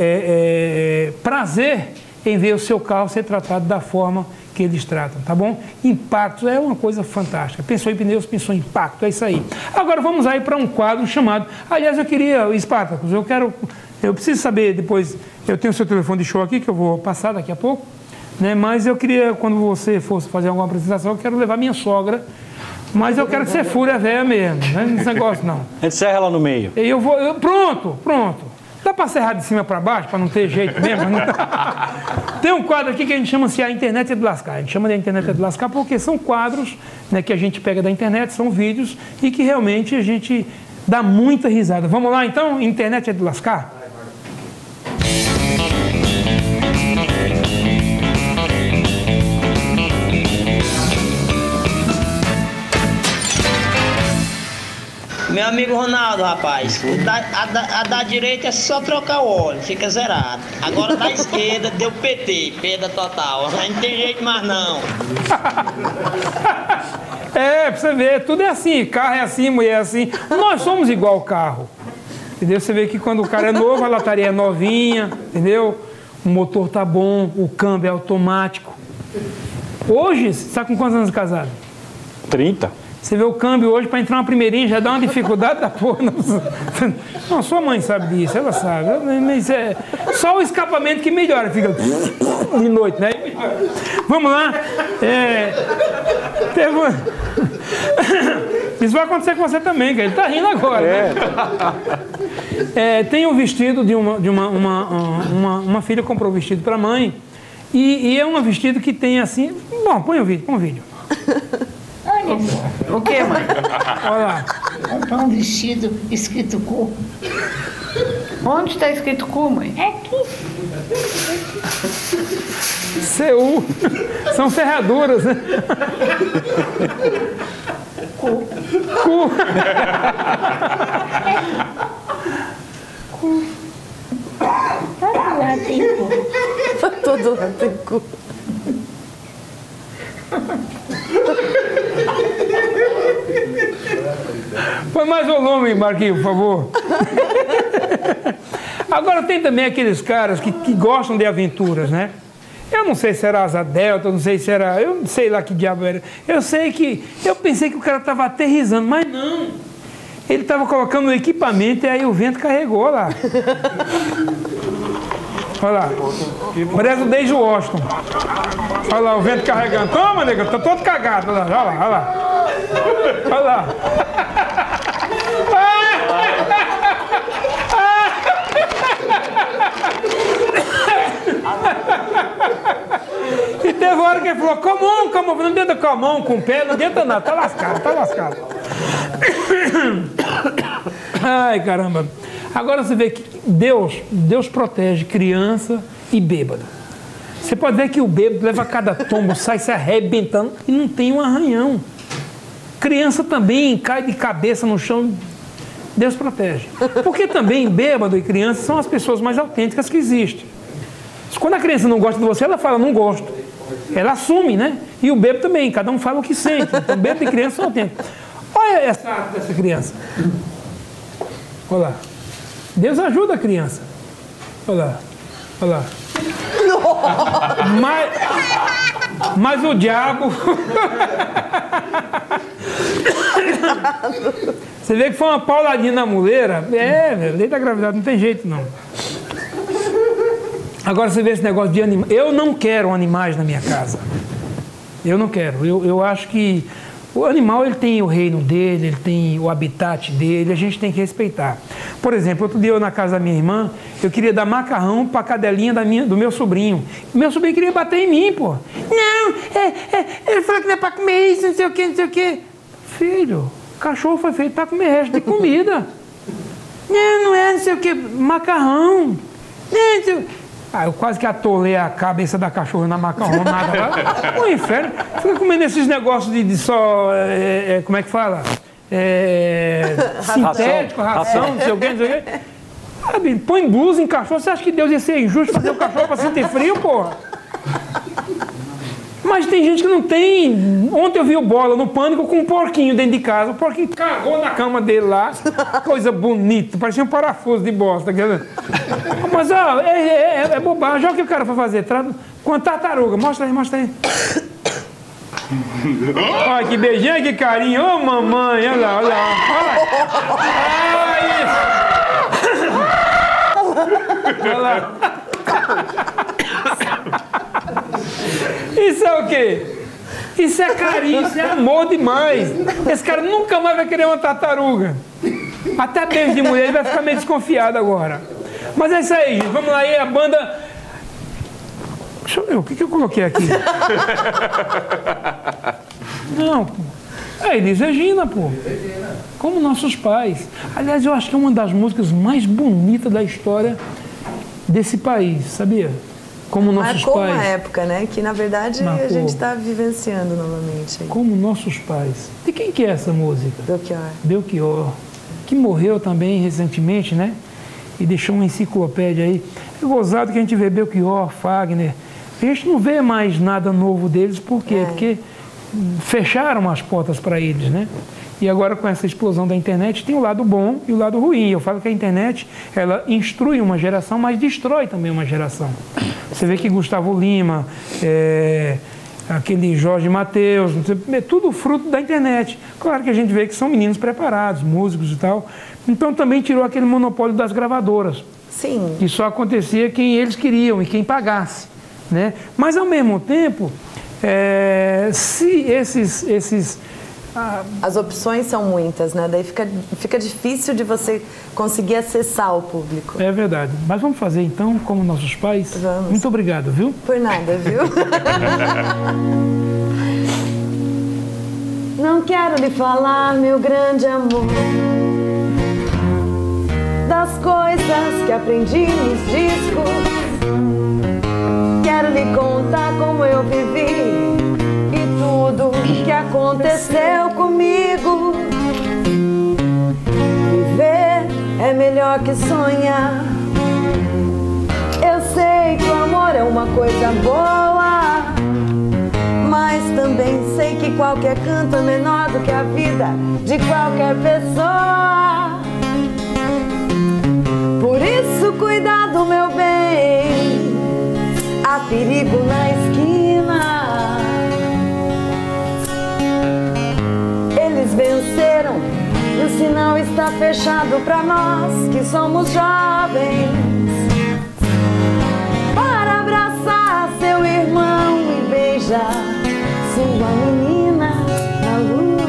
prazer em ver o seu carro ser tratado da forma que eles tratam, tá bom? Impacto é uma coisa fantástica. Pensou em pneus, pensou em Impacto, é isso aí. Agora vamos aí para um quadro chamado... Aliás, eu queria, Spartacus, eu preciso saber depois, eu tenho o seu telefone de show aqui, que eu vou passar daqui a pouco, né? Mas eu queria, quando você fosse fazer alguma apresentação, eu quero levar minha sogra. Mas eu quero que você fure a véia mesmo, não é esse negócio não. A gente serra ela no meio. Pronto. Dá para serrar de cima para baixo, para não ter jeito mesmo? Não? Tem um quadro aqui que a gente chama assim, a internet é de lascar. A gente chama de internet é de lascar porque são quadros, né, que a gente pega da internet, são vídeos e que realmente a gente dá muita risada. Vamos lá então? Internet é de lascar? Meu amigo Ronaldo, rapaz, a da direita é só trocar o óleo, fica zerado. Agora da esquerda deu PT, perda total. Não tem jeito mais não. Pra você ver, tudo é assim, carro é assim, mulher é assim. Nós somos igual ao carro. Entendeu? Você vê que quando o cara é novo, a lataria é novinha, entendeu? O motor tá bom, o câmbio é automático. Hoje, você tá com quantos anos de casado? 30. Você vê o câmbio hoje, para entrar uma primeirinha, já dá uma dificuldade da porra. Não, sua mãe sabe disso, ela sabe. Mas é só o escapamento que melhora, fica de noite, né? Vamos lá. Isso vai acontecer com você também, cara. Ele tá rindo agora. Né? Tem um vestido de uma filha comprou um vestido para a mãe. E é um vestido que tem assim... Bom, põe o vídeo. O que, mãe? Olha lá. Um vestido escrito cu. Onde está escrito cu, mãe? É aqui. CU. São ferraduras, né? Cu. Cu. Cu. Todo lado tem cu. Todo lado tem cu. Põe mais volume, Marquinhos, por favor. Agora tem também aqueles caras que gostam de aventuras, né? Eu não sei se era asa delta, não sei se era... Eu não sei lá que diabo era. Eu sei que... Eu pensei que o cara estava aterrissando, mas não. Ele estava colocando o equipamento e aí o vento carregou lá. Olha lá. Parece o Daisy Washington. Olha lá, o vento carregando. Toma, nega, tô todo cagado. Olha lá, olha lá. Olha lá. E teve uma hora que ele falou, come on, não dentro com a mão, com o pé, não dentro nada, tá lascado. Ai, caramba. Agora você vê que Deus protege criança e bêbado. Você pode ver que o bêbado leva cada tombo, sai se arrebentando e não tem um arranhão. Criança também cai de cabeça no chão, Deus protege. Porque também bêbado e criança são as pessoas mais autênticas que existem. Quando a criança não gosta de você, ela fala, não gosto. Ela assume, né? E o bêbado também, cada um fala o que sente. Então, bêbado e criança são autênticos. Olha essa arte dessa criança. Olha lá. Deus ajuda a criança. Olha lá. Mas o diabo... Você vê que foi uma pauladinha na muleira? Lei da gravidade, não tem jeito não. Agora você vê esse negócio de animais. Eu não quero animais na minha casa. Eu não quero. Eu acho que o animal ele tem o reino dele, ele tem o habitat dele, a gente tem que respeitar. Por exemplo, outro dia eu na casa da minha irmã, eu queria dar macarrão para a cadelinha do meu sobrinho. Meu sobrinho queria bater em mim, pô. Não, ele falou que não é para comer isso, não sei o quê. Filho, cachorro foi feito para comer resto de comida. Não é, não sei o quê, macarrão. Não sei o quê. Eu quase que atolei a cabeça da cachorra na macarronada lá. O inferno. Fica comendo esses negócios de só... como é que fala? Sintético, ração, não sei o quê. Põe blusa em cachorro. Você acha que Deus ia ser injusto fazer o cachorro para sentir frio, porra? Mas tem gente que não tem. Ontem eu vi o Bola no Pânico com um porquinho dentro de casa. O porquinho cagou na cama dele lá. Coisa bonita, parecia um parafuso de bosta. Mas ó, é bobagem. Olha o que o cara foi fazer. Com a tartaruga. Mostra aí. Olha que beijinho, que carinho. Ô mamãe, olha lá. Olha lá. Isso é o quê? Isso é carinho, isso é amor demais. Esse cara nunca mais vai querer uma tartaruga. Até beijo de mulher ele vai ficar meio desconfiado agora. Mas é isso aí, gente. Vamos lá aí, a banda... Deixa eu ver, o que eu coloquei aqui? Não, pô. É Elis Regina, pô. Como nossos pais. Aliás, eu acho que é uma das músicas mais bonitas da história desse país, sabia? Como nossos Marcou pais. uma época, né? Que na verdade a gente está vivenciando novamente. Como nossos pais. De quem que é essa música? Belchior. Que morreu também recentemente, né? E deixou uma enciclopédia aí. É gozado que a gente vê Belchior, Fagner. A gente não vê mais nada novo deles, por quê? Porque fecharam as portas para eles, né? E agora com essa explosão da internet tem o lado bom e o lado ruim. Eu falo que a internet, ela instrui uma geração, mas destrói também uma geração. Você vê que Gustavo Lima, aquele Jorge Mateus, é tudo fruto da internet. Claro que a gente vê que são meninos preparados, músicos e tal. Então também tirou aquele monopólio das gravadoras. Sim. Que só acontecia quem eles queriam e quem pagasse, né? Mas ao mesmo tempo, se as opções são muitas, né? Daí fica difícil de você conseguir acessar o público. É verdade. Mas vamos fazer então, como nossos pais? Vamos. Muito obrigado, viu? Por nada, viu? Não quero lhe falar, meu grande amor, das coisas que aprendi nos discos. Quero lhe contar como eu vivi tudo que aconteceu comigo. Viver é melhor que sonhar. Eu sei que o amor é uma coisa boa, mas também sei que qualquer canto é menor do que a vida de qualquer pessoa. Por isso, cuidado, meu bem, a há perigo na esquina. Eles venceram e o sinal está fechado pra nós que somos jovens. Para abraçar seu irmão e beijar sua menina na lua.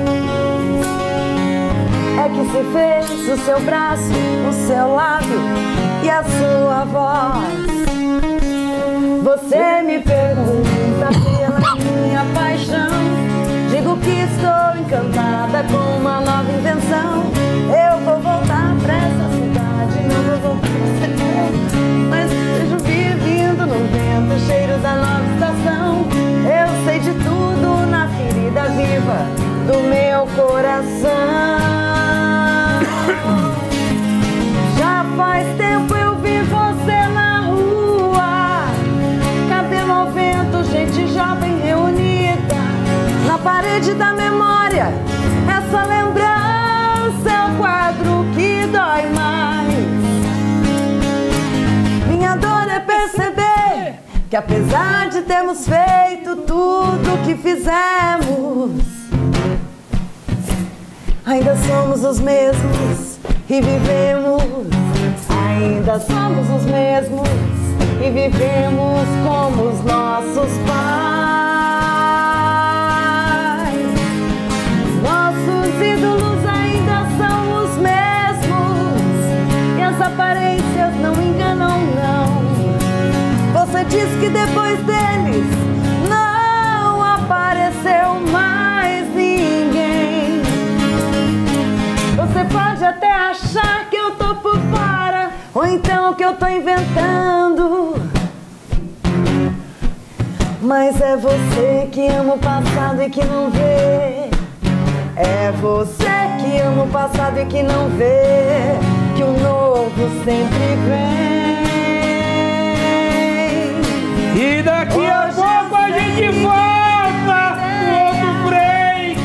É que se fez o seu braço, o seu lábio e a sua voz. Você me pergunta pela minha paixão. Digo que estou encantada com uma nova invenção. Eu vou voltar pra essa cidade, não vou voltar pra você, mas vejo vindo no vento o cheiro da nova estação. Eu sei de tudo na ferida viva do meu coração. Já faz tempo eu vi você na rua, cabelo ao vento, gente jovem reunida na parede da memória. Essa lembrança é o quadro que dói mais. Minha dor é perceber que apesar de termos feito tudo o que fizemos, ainda somos os mesmos e vivemos. Ainda somos os mesmos e vivemos como os nossos pais. Nossos ídolos ainda são os mesmos e as aparências não enganam, não. Você diz que depois deles não apareceu mais ninguém. Você pode até achar que eu tô por fora, ou então que eu tô inventando, mas é você que ama o passado e que não vê. É você que ama o passado e que não vê que o novo sempre vem. E daqui a pouco a gente volta com outro break.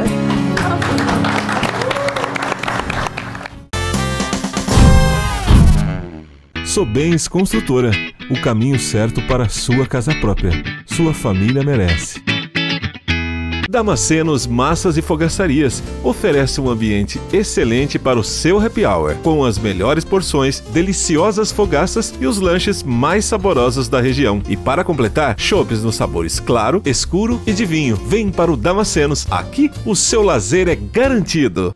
Sobens Construtora, o caminho certo para a sua casa própria. Sua família merece. Damascenos Massas e Fogaçarias oferece um ambiente excelente para o seu happy hour, com as melhores porções, deliciosas fogaças e os lanches mais saborosos da região. E para completar, chopes nos sabores claro, escuro e de vinho. Vem para o Damascenos, aqui o seu lazer é garantido.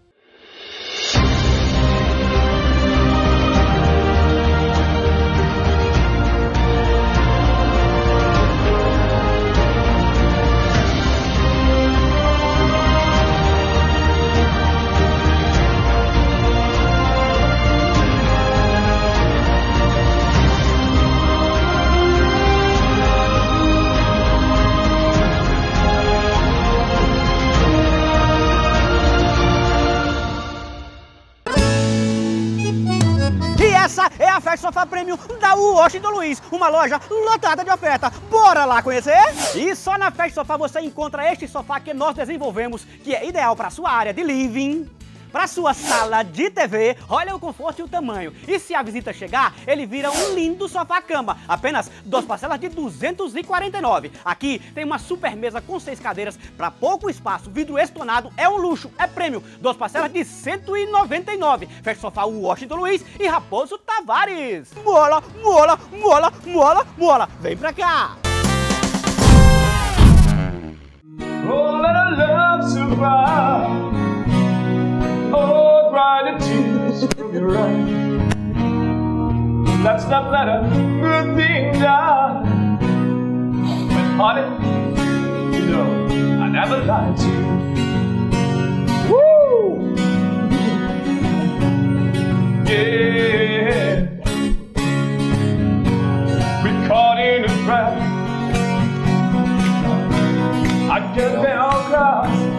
Essa é a Festa Sofá Premium da Washington Luiz, uma loja lotada de oferta. Bora lá conhecer? E só na Festa Sofá você encontra este sofá que nós desenvolvemos, que é ideal para sua área de living, para sua sala de TV. Olha o conforto e o tamanho. E se a visita chegar, ele vira um lindo sofá-cama. Apenas 2 parcelas de R$ 249. Aqui tem uma super mesa com 6 cadeiras para pouco espaço. Vidro estonado é um luxo, é prêmio. 2 parcelas de R$ 199. Fecha Sofá Washington Luiz e Raposo Tavares. Mola, mola, mola, mola, mola. Vem pra cá. Oh, let our love survive. Oh, dry the tears from your eyes. Let's not let a good thing die. But honey, you know I never lied to you. Woo! Yeah. We're caught in a trap. I get down close.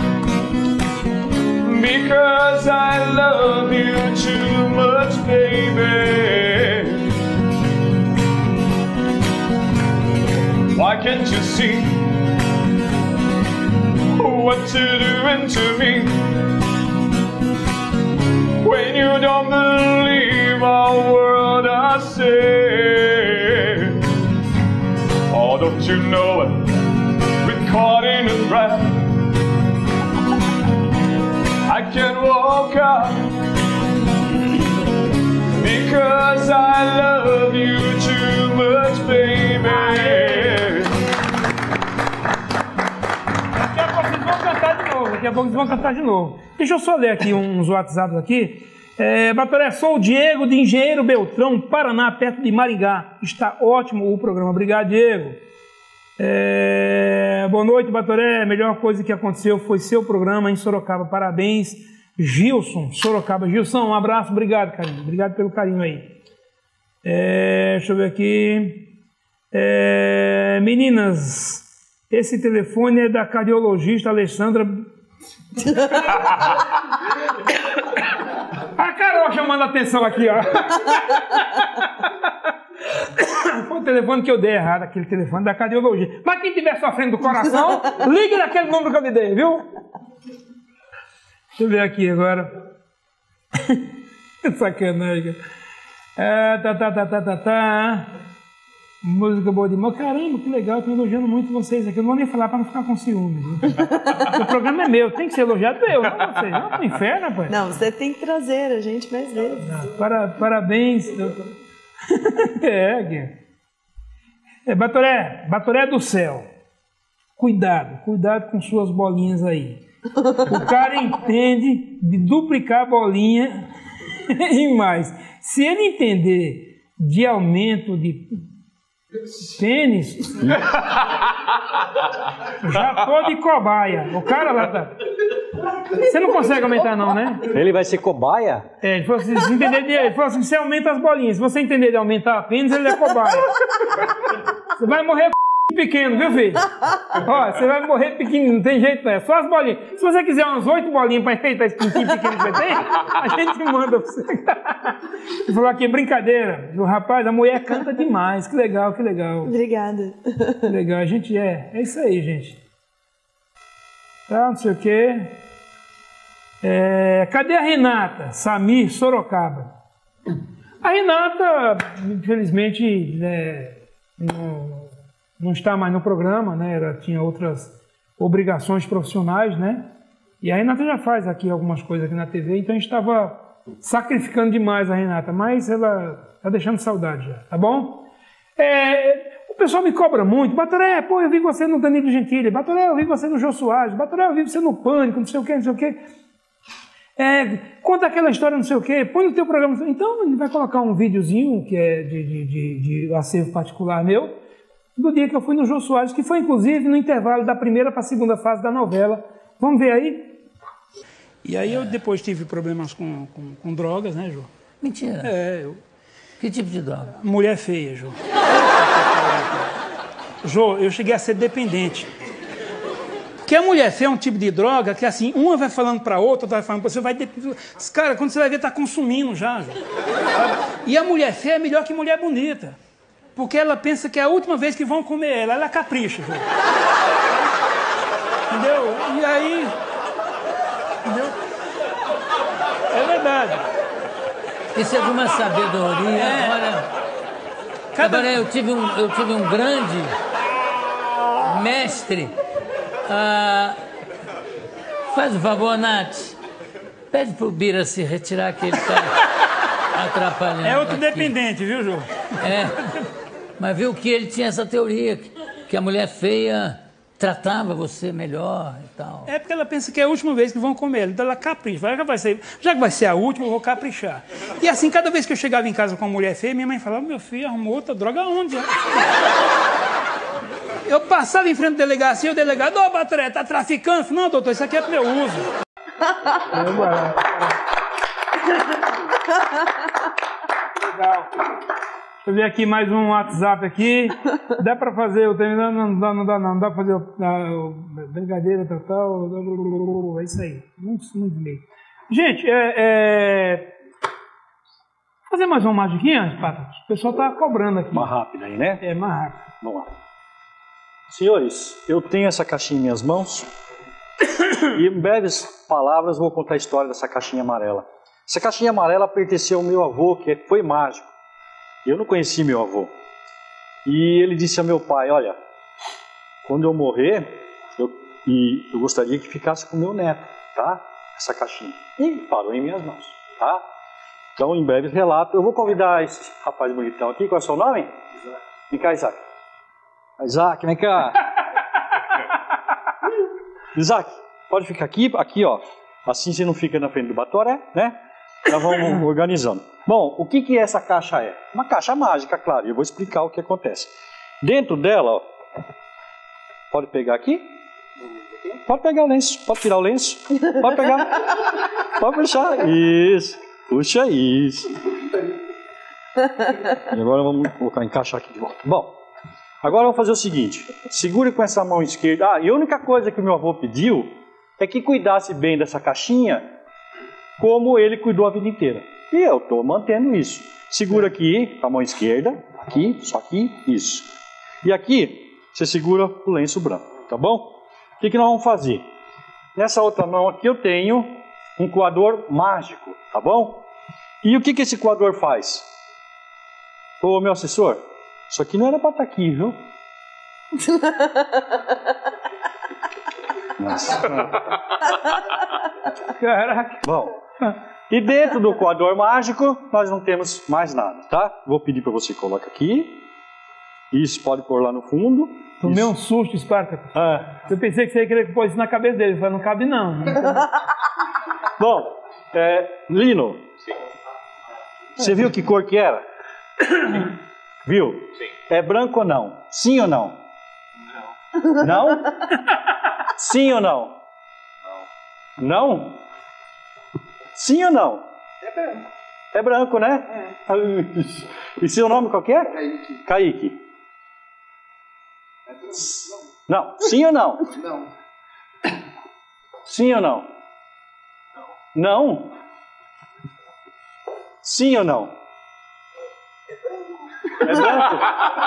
Because I love you too much, baby. Why can't you see what you're doing to me? When you don't believe a word I say. don't you know it? We're caught in a trap. I can't walk out because I love you too much, baby. Daqui a pouco eles vão cantar de novo. Deixa eu só ler aqui uns WhatsApps aqui. Batoré, sou o Diego de Engenheiro Beltrão, Paraná, perto de Maringá. Está ótimo o programa. Obrigado, Diego. Boa noite, Batoré. A melhor coisa que aconteceu foi seu programa em Sorocaba. Parabéns, Gilson, Sorocaba. Gilson, um abraço. Obrigado, carinho. Obrigado pelo carinho aí. Deixa eu ver aqui. Meninas, esse telefone é da cardiologista Alessandra. A Carol chamando a atenção aqui, ó. Foi o telefone que eu dei errado, aquele telefone da cardiologia. Mas quem estiver sofrendo do coração, ligue naquele número que eu lhe dei, viu? Deixa eu ver aqui agora. Sacanagem. Música boa demais. Caramba, que legal, estou elogiando muito vocês aqui. Eu não vou nem falar para não ficar com ciúme. O programa é meu, tem que ser elogiado eu, não vocês. Não pro inferno, rapaz. Não, você tem que trazer a gente mais vezes. Parabéns. Batoré do céu. Cuidado com suas bolinhas aí. O cara entende de duplicar a bolinha e mais. Se ele entender de aumento de pênis, já tô de cobaia. O cara lá tá... Você não consegue aumentar não, né? Ele vai ser cobaia? Ele falou assim, se entender ele falou assim, você aumenta as bolinhas. Se você entender de aumentar a pênis, ele é cobaia. Você vai morrer pequeno, viu, filho? Ó, você vai morrer pequeno, não tem jeito, não. É só as bolinhas. Se você quiser umas 8 bolinhas para enfeitar esse pintinho pequeno que você tem, a gente manda pra você. Ele falou aqui, brincadeira. O rapaz, a mulher canta demais. Que legal, que legal. Obrigada. Que legal, a gente é isso aí, gente. Tá, não sei o quê. Cadê a Renata? Samir, Sorocaba. A Renata, infelizmente, né, não está mais no programa, né? Ela tinha outras obrigações profissionais, né? E a Renata já faz aqui algumas coisas aqui na TV, então a gente estava sacrificando demais a Renata, mas ela está deixando saudade já, tá bom? O pessoal me cobra muito. Batoré, pô, eu vi você no Danilo Gentili. Batoré, eu vi você no Jô Soares. Batoré, eu vi você no Pânico, não sei o quê, não sei o quê. Conta aquela história, não sei o quê, põe no teu programa. Então, ele vai colocar um videozinho que é de acervo particular meu, do dia que eu fui no Jô Soares, que foi, inclusive, no intervalo da primeira para a segunda fase da novela. Vamos ver aí? E aí eu depois tive problemas com drogas, né, Jô? Mentira. Que tipo de droga? Mulher feia, Jô. Jô, eu cheguei a ser dependente. Porque a mulher feia é um tipo de droga que, assim, uma vai falando pra outra vai falando pra você, cara, quando você vai ver, tá consumindo já, Jô. E a mulher feia é melhor que mulher bonita. Porque ela pensa que é a última vez que vão comer ela capricha, Jô. Entendeu? E aí... Entendeu? É verdade. Isso é de uma sabedoria. Agora eu tive um grande mestre. Faz um favor, Nath. Pede pro Bira se retirar que ele tá atrapalhando. É outro dependente, viu, Jô? Mas viu que ele tinha essa teoria, que a mulher feia tratava você melhor e tal. É porque ela pensa que é a última vez que vão comer ela, então ela capricha. Já que vai ser a última, eu vou caprichar. E assim, cada vez que eu chegava em casa com uma mulher feia, minha mãe falava, meu filho, arrumou outra droga onde? Eu passava em frente da delegacia, o delegado, ô, Batoré, tá traficando? Não, doutor, isso aqui é pro meu uso. Legal. Deixa eu ver aqui mais um WhatsApp aqui. Dá pra fazer o terminal? Não dá pra fazer o brincadeira total. É isso aí. Muito bem. Gente, fazer mais uma magiquinha, Pato? O pessoal tá cobrando aqui. Mais rápido aí, né? Mais rápido. Vamos lá. Senhores, eu tenho essa caixinha em minhas mãos e em breves palavras vou contar a história dessa caixinha amarela. Essa caixinha amarela pertenceu ao meu avô, que foi mágico. Eu não conheci meu avô. E ele disse ao meu pai, olha, quando eu morrer, eu gostaria que ficasse com o meu neto, tá? Essa caixinha. E parou em minhas mãos, tá? Então, em breve relato. Eu vou convidar esse rapaz bonitão aqui. Qual é o seu nome? Isaac. Vem cá, Isaac. Isaac, vem cá. Isaac, pode ficar aqui, ó. Assim você não fica na frente do Batoré, né? Nós vamos organizando. Bom, o que essa caixa é? Uma caixa mágica, claro. E eu vou explicar o que acontece. Dentro dela, ó. Pode pegar aqui? Pode pegar o lenço. Pode tirar o lenço. Pode pegar. Pode puxar. Isso. Puxa isso. E agora vamos colocar, encaixar aqui de volta. Bom, agora vamos fazer o seguinte. Segure com essa mão esquerda. Ah, e a única coisa que o meu avô pediu é que cuidasse bem dessa caixinha como ele cuidou a vida inteira. E eu estou mantendo isso. Segura aqui com a mão esquerda. Aqui, só aqui, isso. E aqui, você segura o lenço branco, tá bom? O que nós vamos fazer? Nessa outra mão aqui eu tenho um coador mágico, tá bom? E o que esse coador faz? Ô, meu assessor, isso aqui não era para estar aqui, viu? Nossa. Caraca. Bom, e dentro do coador mágico, nós não temos mais nada, tá? Vou pedir para você colocar aqui. Isso, pode pôr lá no fundo. Tomei um susto, Spartacus. Eu pensei que você ia querer pôr isso na cabeça dele. Eu falei, não cabe não. Bom, Lino, sim. Você viu que cor que era? Sim. Viu? Sim. É branco ou não? Sim ou não? Não. Não? Sim ou não? Não. Não? Sim ou não? É branco. É branco, né? É. E seu nome qual que é? Kaique. Kaique. Não. Sim ou não? Não. Sim ou não? Não? Sim ou não? É branco?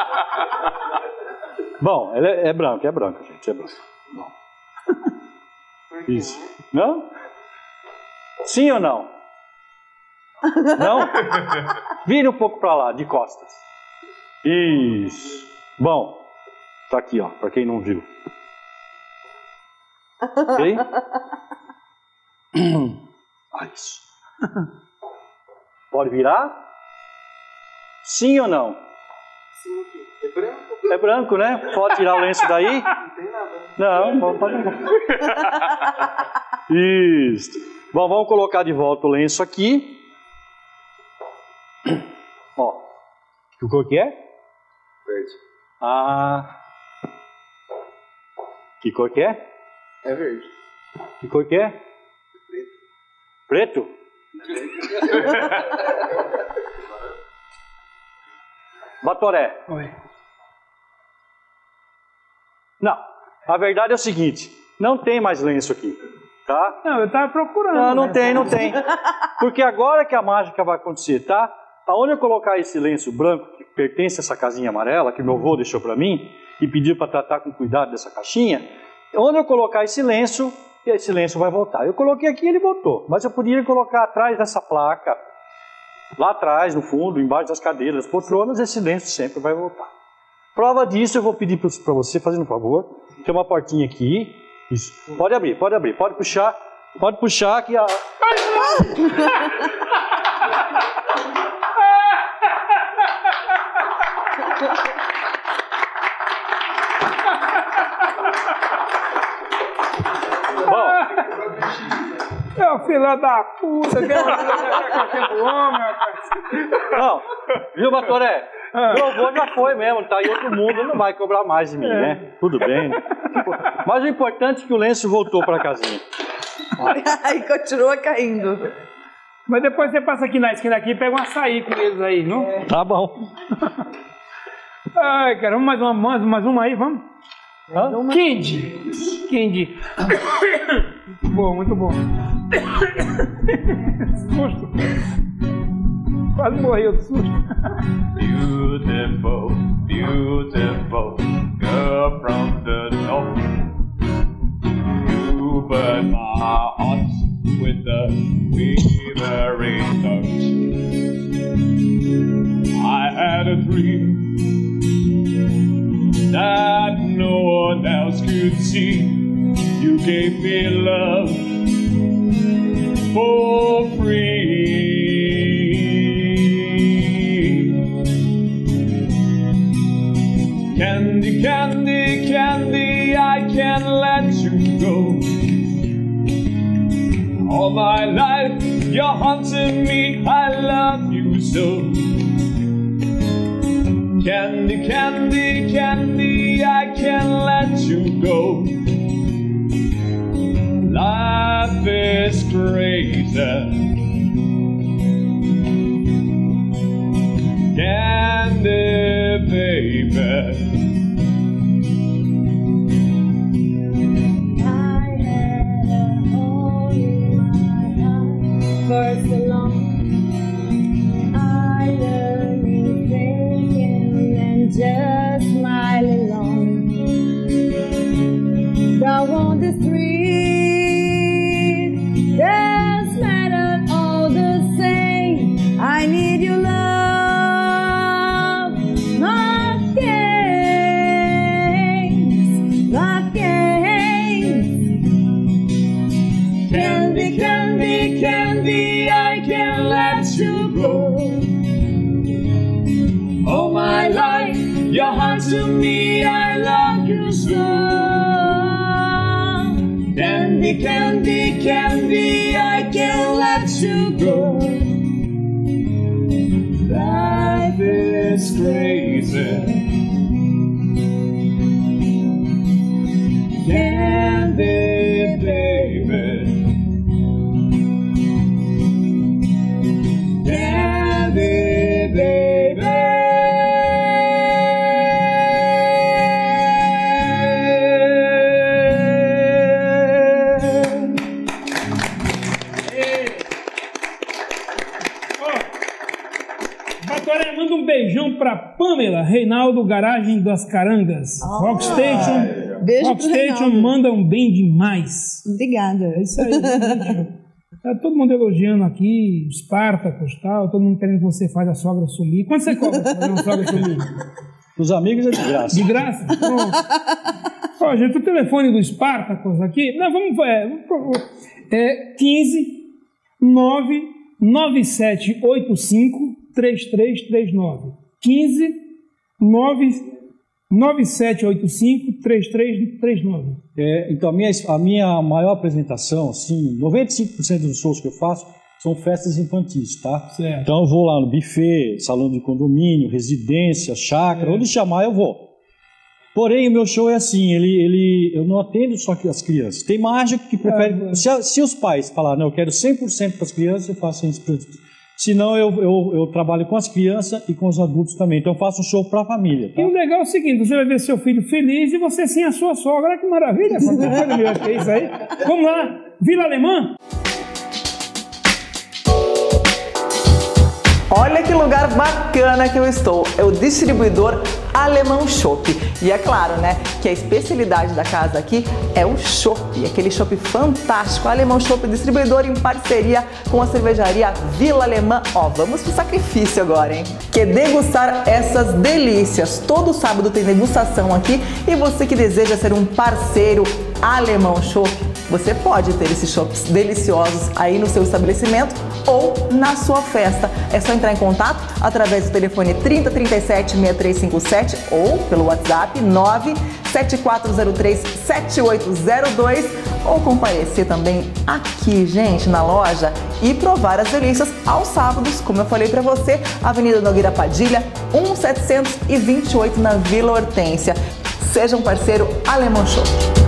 Bom, é branco, gente. É branco. Bom. Isso. Não? Sim ou não? Não? Vire um pouco para lá, de costas. Isso. Bom, tá aqui, ó, para quem não viu. Ok? Isso. Pode virar? Sim ou não? Sim, é branco. É branco, né? Pode tirar o lenço daí? Não tem nada. Não, pode não. Isso. Bom, vamos colocar de volta o lenço aqui. Ó. Que cor que é? Verde. Ah. Que cor que é? É verde. Que cor que é? Preto? Batoré. Oi. Não, a verdade é o seguinte, não tem mais lenço aqui, tá? Não, eu tava procurando. Não tem. Porque agora que a mágica vai acontecer, tá? Aonde eu colocar esse lenço branco, que pertence a essa casinha amarela, que meu avô deixou pra mim, e pediu para tratar com cuidado dessa caixinha, onde eu colocar esse lenço vai voltar. Eu coloquei aqui e ele voltou, mas eu podia colocar atrás dessa placa, lá atrás, no fundo, embaixo das cadeiras, das poltronas, esse lenço sempre vai voltar. Prova disso, eu vou pedir para você, fazendo um favor, tem uma portinha aqui, isso. Pode abrir, pode puxar que a... É o filho da puta, que é o homem, rapaz. Não, viu, Batoré? Meu avô já foi mesmo, tá em outro mundo, não vai cobrar mais de mim, né? Tudo bem. Mas o importante é que o lenço voltou pra casinha. Aí continua caindo. Mas depois você passa aqui na esquina aqui e pega um açaí com eles aí, não? Tá bom. Ai, cara, vamos mais uma aí, vamos? Candy. Muito bom. Susto. Quase morreu de susto. Beautiful, beautiful girl from the north. You burn my heart with the quivering touch. I had a dream that no one else else could see. You gave me love for free. Candy, candy, candy, I can't let you go. All my life you're haunting me, I love you so. Candy, candy, candy, I can't let you go. Life is crazy. Candy, baby. For so long, I learned you thinking and just smile along. Down on the street, there's matter all the same. I need your love, not games, not games. Candy, candy, candy, I can't let you go. All my life you're haunting me, I love you so. Candy, candy, candy, I can't let you go. Life is crazy. Candy, baby. Candy, baby. Batoré, manda um beijão pra Pamela Reinaldo, Garagem das Carangas. Rockstation. Beijo pro Rockstation Reinaldo. manda um bem demais. Obrigada. É isso aí. Tá todo mundo elogiando aqui, Spartacus e tal, todo mundo querendo que você faça a sogra sumir. Quanto você cobra pra fazer uma sogra sumir? Os amigos é de graça. De graça? Pronto. Ó, gente, o telefone do Spartacus aqui, não, vamos 15 99785 3339. 15 9785 3339. Então, a minha maior apresentação, assim, 95% dos shows que eu faço são festas infantis, tá? Certo. Então eu vou lá no buffet, salão de condomínio, residência, chácara, onde chamar eu vou. Porém, o meu show é assim, eu não atendo só as crianças. Tem mágico que prefere... Se os pais falarem, não, eu quero 100% para as crianças, eu faço isso. Senão eu trabalho com as crianças e com os adultos também. Então eu faço um show para a família. Tá? E o legal é o seguinte, você vai ver seu filho feliz e você sem a sua sogra. Que maravilha, essa coisa melhor que isso aí. Vamos lá, Vila Alemã. Olha que lugar bacana que eu estou, é o distribuidor Alemão Chopp. E é claro, né, que a especialidade da casa aqui é o chopp, aquele chopp fantástico. Alemão Chopp, distribuidor em parceria com a cervejaria Vila Alemã. Ó, vamos pro sacrifício agora, hein? Que é degustar essas delícias. Todo sábado tem degustação aqui e você que deseja ser um parceiro Alemão Chopp, você pode ter esses chopps deliciosos aí no seu estabelecimento ou na sua festa. É só entrar em contato através do telefone 3037 6357 ou pelo WhatsApp 97403 7802 ou comparecer também aqui, gente, na loja e provar as delícias aos sábados, como eu falei pra você, Avenida Nogueira Padilha, 1728 na Vila Hortência. Seja um parceiro Alemão Chopp.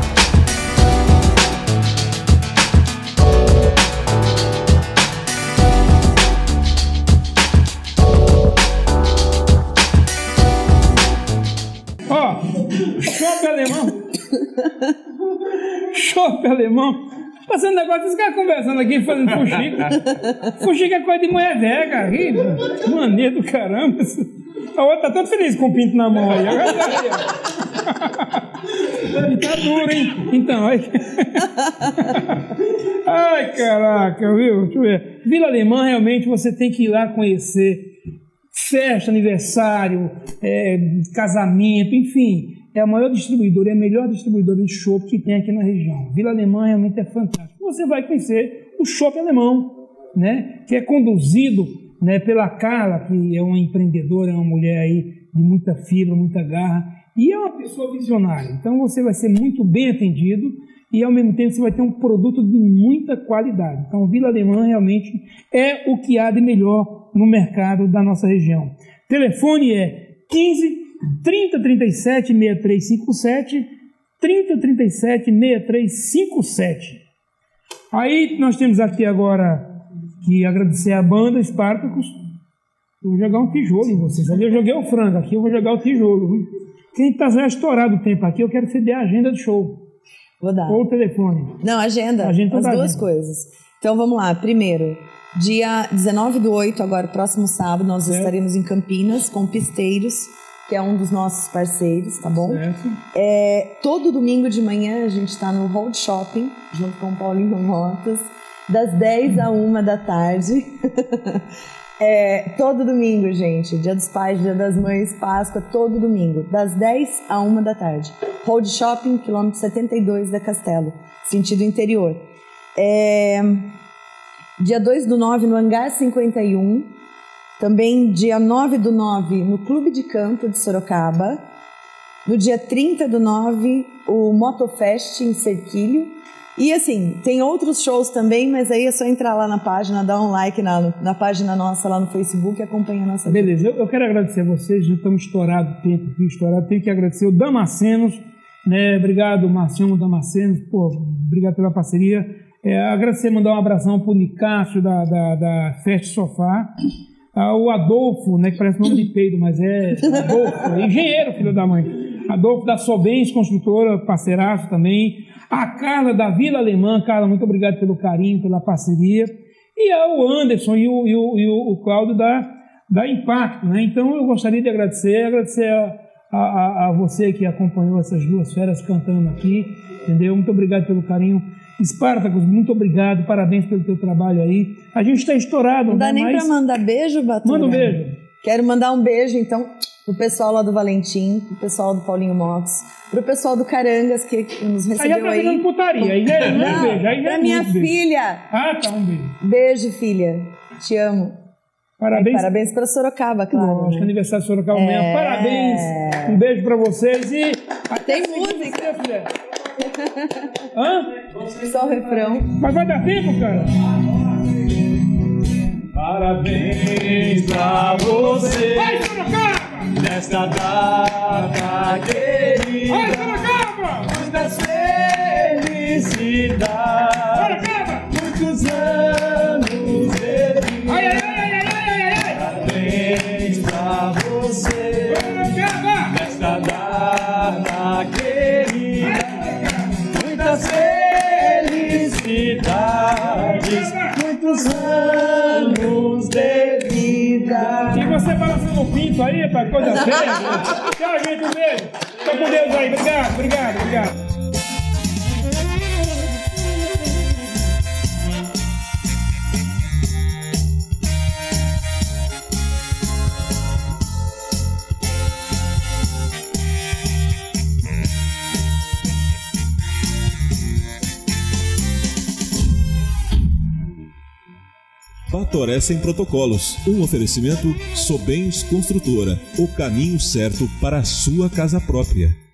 Chopp alemão. Chopp alemão. Passando negócio, os caras conversando aqui, fazendo fuxica. Fuxica é coisa de mulher velha, cara. Mania do caramba. A outra tá toda feliz com o pinto na mão aí. Agora tá aí, ó. E tá duro, hein? Então, aí. Ai, caraca, viu? Deixa eu ver. Vila Alemã, realmente, você tem que ir lá conhecer. Festa, aniversário, casamento, enfim. é a maior distribuidora e a melhor distribuidora de chopp que tem aqui na região. Vila Alemã realmente é fantástico. Você vai conhecer o chopp alemão, né, que é conduzido, né, pela Carla, que é uma empreendedora, é uma mulher aí de muita fibra, muita garra, e é uma pessoa visionária. Então você vai ser muito bem atendido e ao mesmo tempo você vai ter um produto de muita qualidade. Então Vila Alemã realmente é o que há de melhor no mercado da nossa região. Telefone é 15 3037 6357, 3037 6357. Aí nós temos aqui agora que agradecer a banda Spartacus. Eu vou jogar um tijolo em vocês. Ali eu joguei o frango, aqui eu vou jogar o tijolo. Viu? Quem está já estourado o tempo aqui, eu quero que você dê a agenda do show. Vou dar. Ou o telefone. Não, agenda. As duas coisas. Então vamos lá. Primeiro, dia 19/8, agora próximo sábado, nós estaremos em Campinas com Pisteiros, que é um dos nossos parceiros, tá bom? Todo domingo de manhã a gente está no Road Shopping, junto com o Paulinho Motos, das 10 à 1 da tarde. Todo domingo, gente. Dia dos Pais, Dia das Mães, Páscoa, todo domingo. Das 10 à 1 da tarde. Road Shopping, quilômetro 72 da Castelo, sentido interior. Dia 2/9 no Hangar 51. Também dia 9/9 no Clube de Campo de Sorocaba. No dia 30/9 o Motofest em Cerquilho. E assim, tem outros shows também, mas aí é só entrar lá na página, dar um like na página nossa lá no Facebook e acompanhar a nossa vida. Beleza, eu quero agradecer a vocês, já estamos estourados o tempo aqui, estourado. Tenho que agradecer o Damascenos, né? Obrigado, Marcião Damascenos, obrigado pela parceria. Agradecer, mandar um abração pro Nicásio da Fest Sofá. O Adolfo, né, que parece nome de peido, mas é Adolfo, engenheiro, filho da mãe. Adolfo da Sobens Construtora, parceiraço também. A Carla da Vila Alemã. Carla, muito obrigado pelo carinho, pela parceria. E o Anderson e o Cláudio da Impacto, né? Então eu gostaria de agradecer a você que acompanhou essas duas feras cantando aqui, entendeu? Muito obrigado pelo carinho. Spartacus, muito obrigado, parabéns pelo teu trabalho aí. A gente está estourado. Não dá nem para mandar beijo, Batura? Manda um beijo. Quero mandar um beijo, então, pro pessoal lá do Valentim, pro pessoal do Paulinho Motos, pro pessoal do Carangas, que nos recebeu aí. Aí já tá putaria, aí já é um beijo. Aí pra minha filha. Ah, tá, um beijo. Beijo, filha. Te amo. Parabéns. Parabéns pra Sorocaba, claro. Acho que aniversário de Sorocaba amanhã. Parabéns. Um beijo pra vocês e... Tem música. Filha. Hã? Só o refrão. Mas vai dar tempo, cara? Parabéns pra você. Vai, Sorocaba! Nesta data querida. Vai, Sorocaba! Muitas felicidades. Sorocaba! Muitos anos de vida. Ai, ai, ai, ai, ai, ai, ai. Parabéns pra você. Sorocaba! Nesta data querida. Muitas felicidades, muitos anos de vida. E você balançando o pinto aí, pra coisa feia. Tchau, gente, um beijo. Fica com Deus aí. Obrigado, obrigado, obrigado. Batoré Sem Protocolos, um oferecimento Sobens Construtora, o caminho certo para a sua casa própria.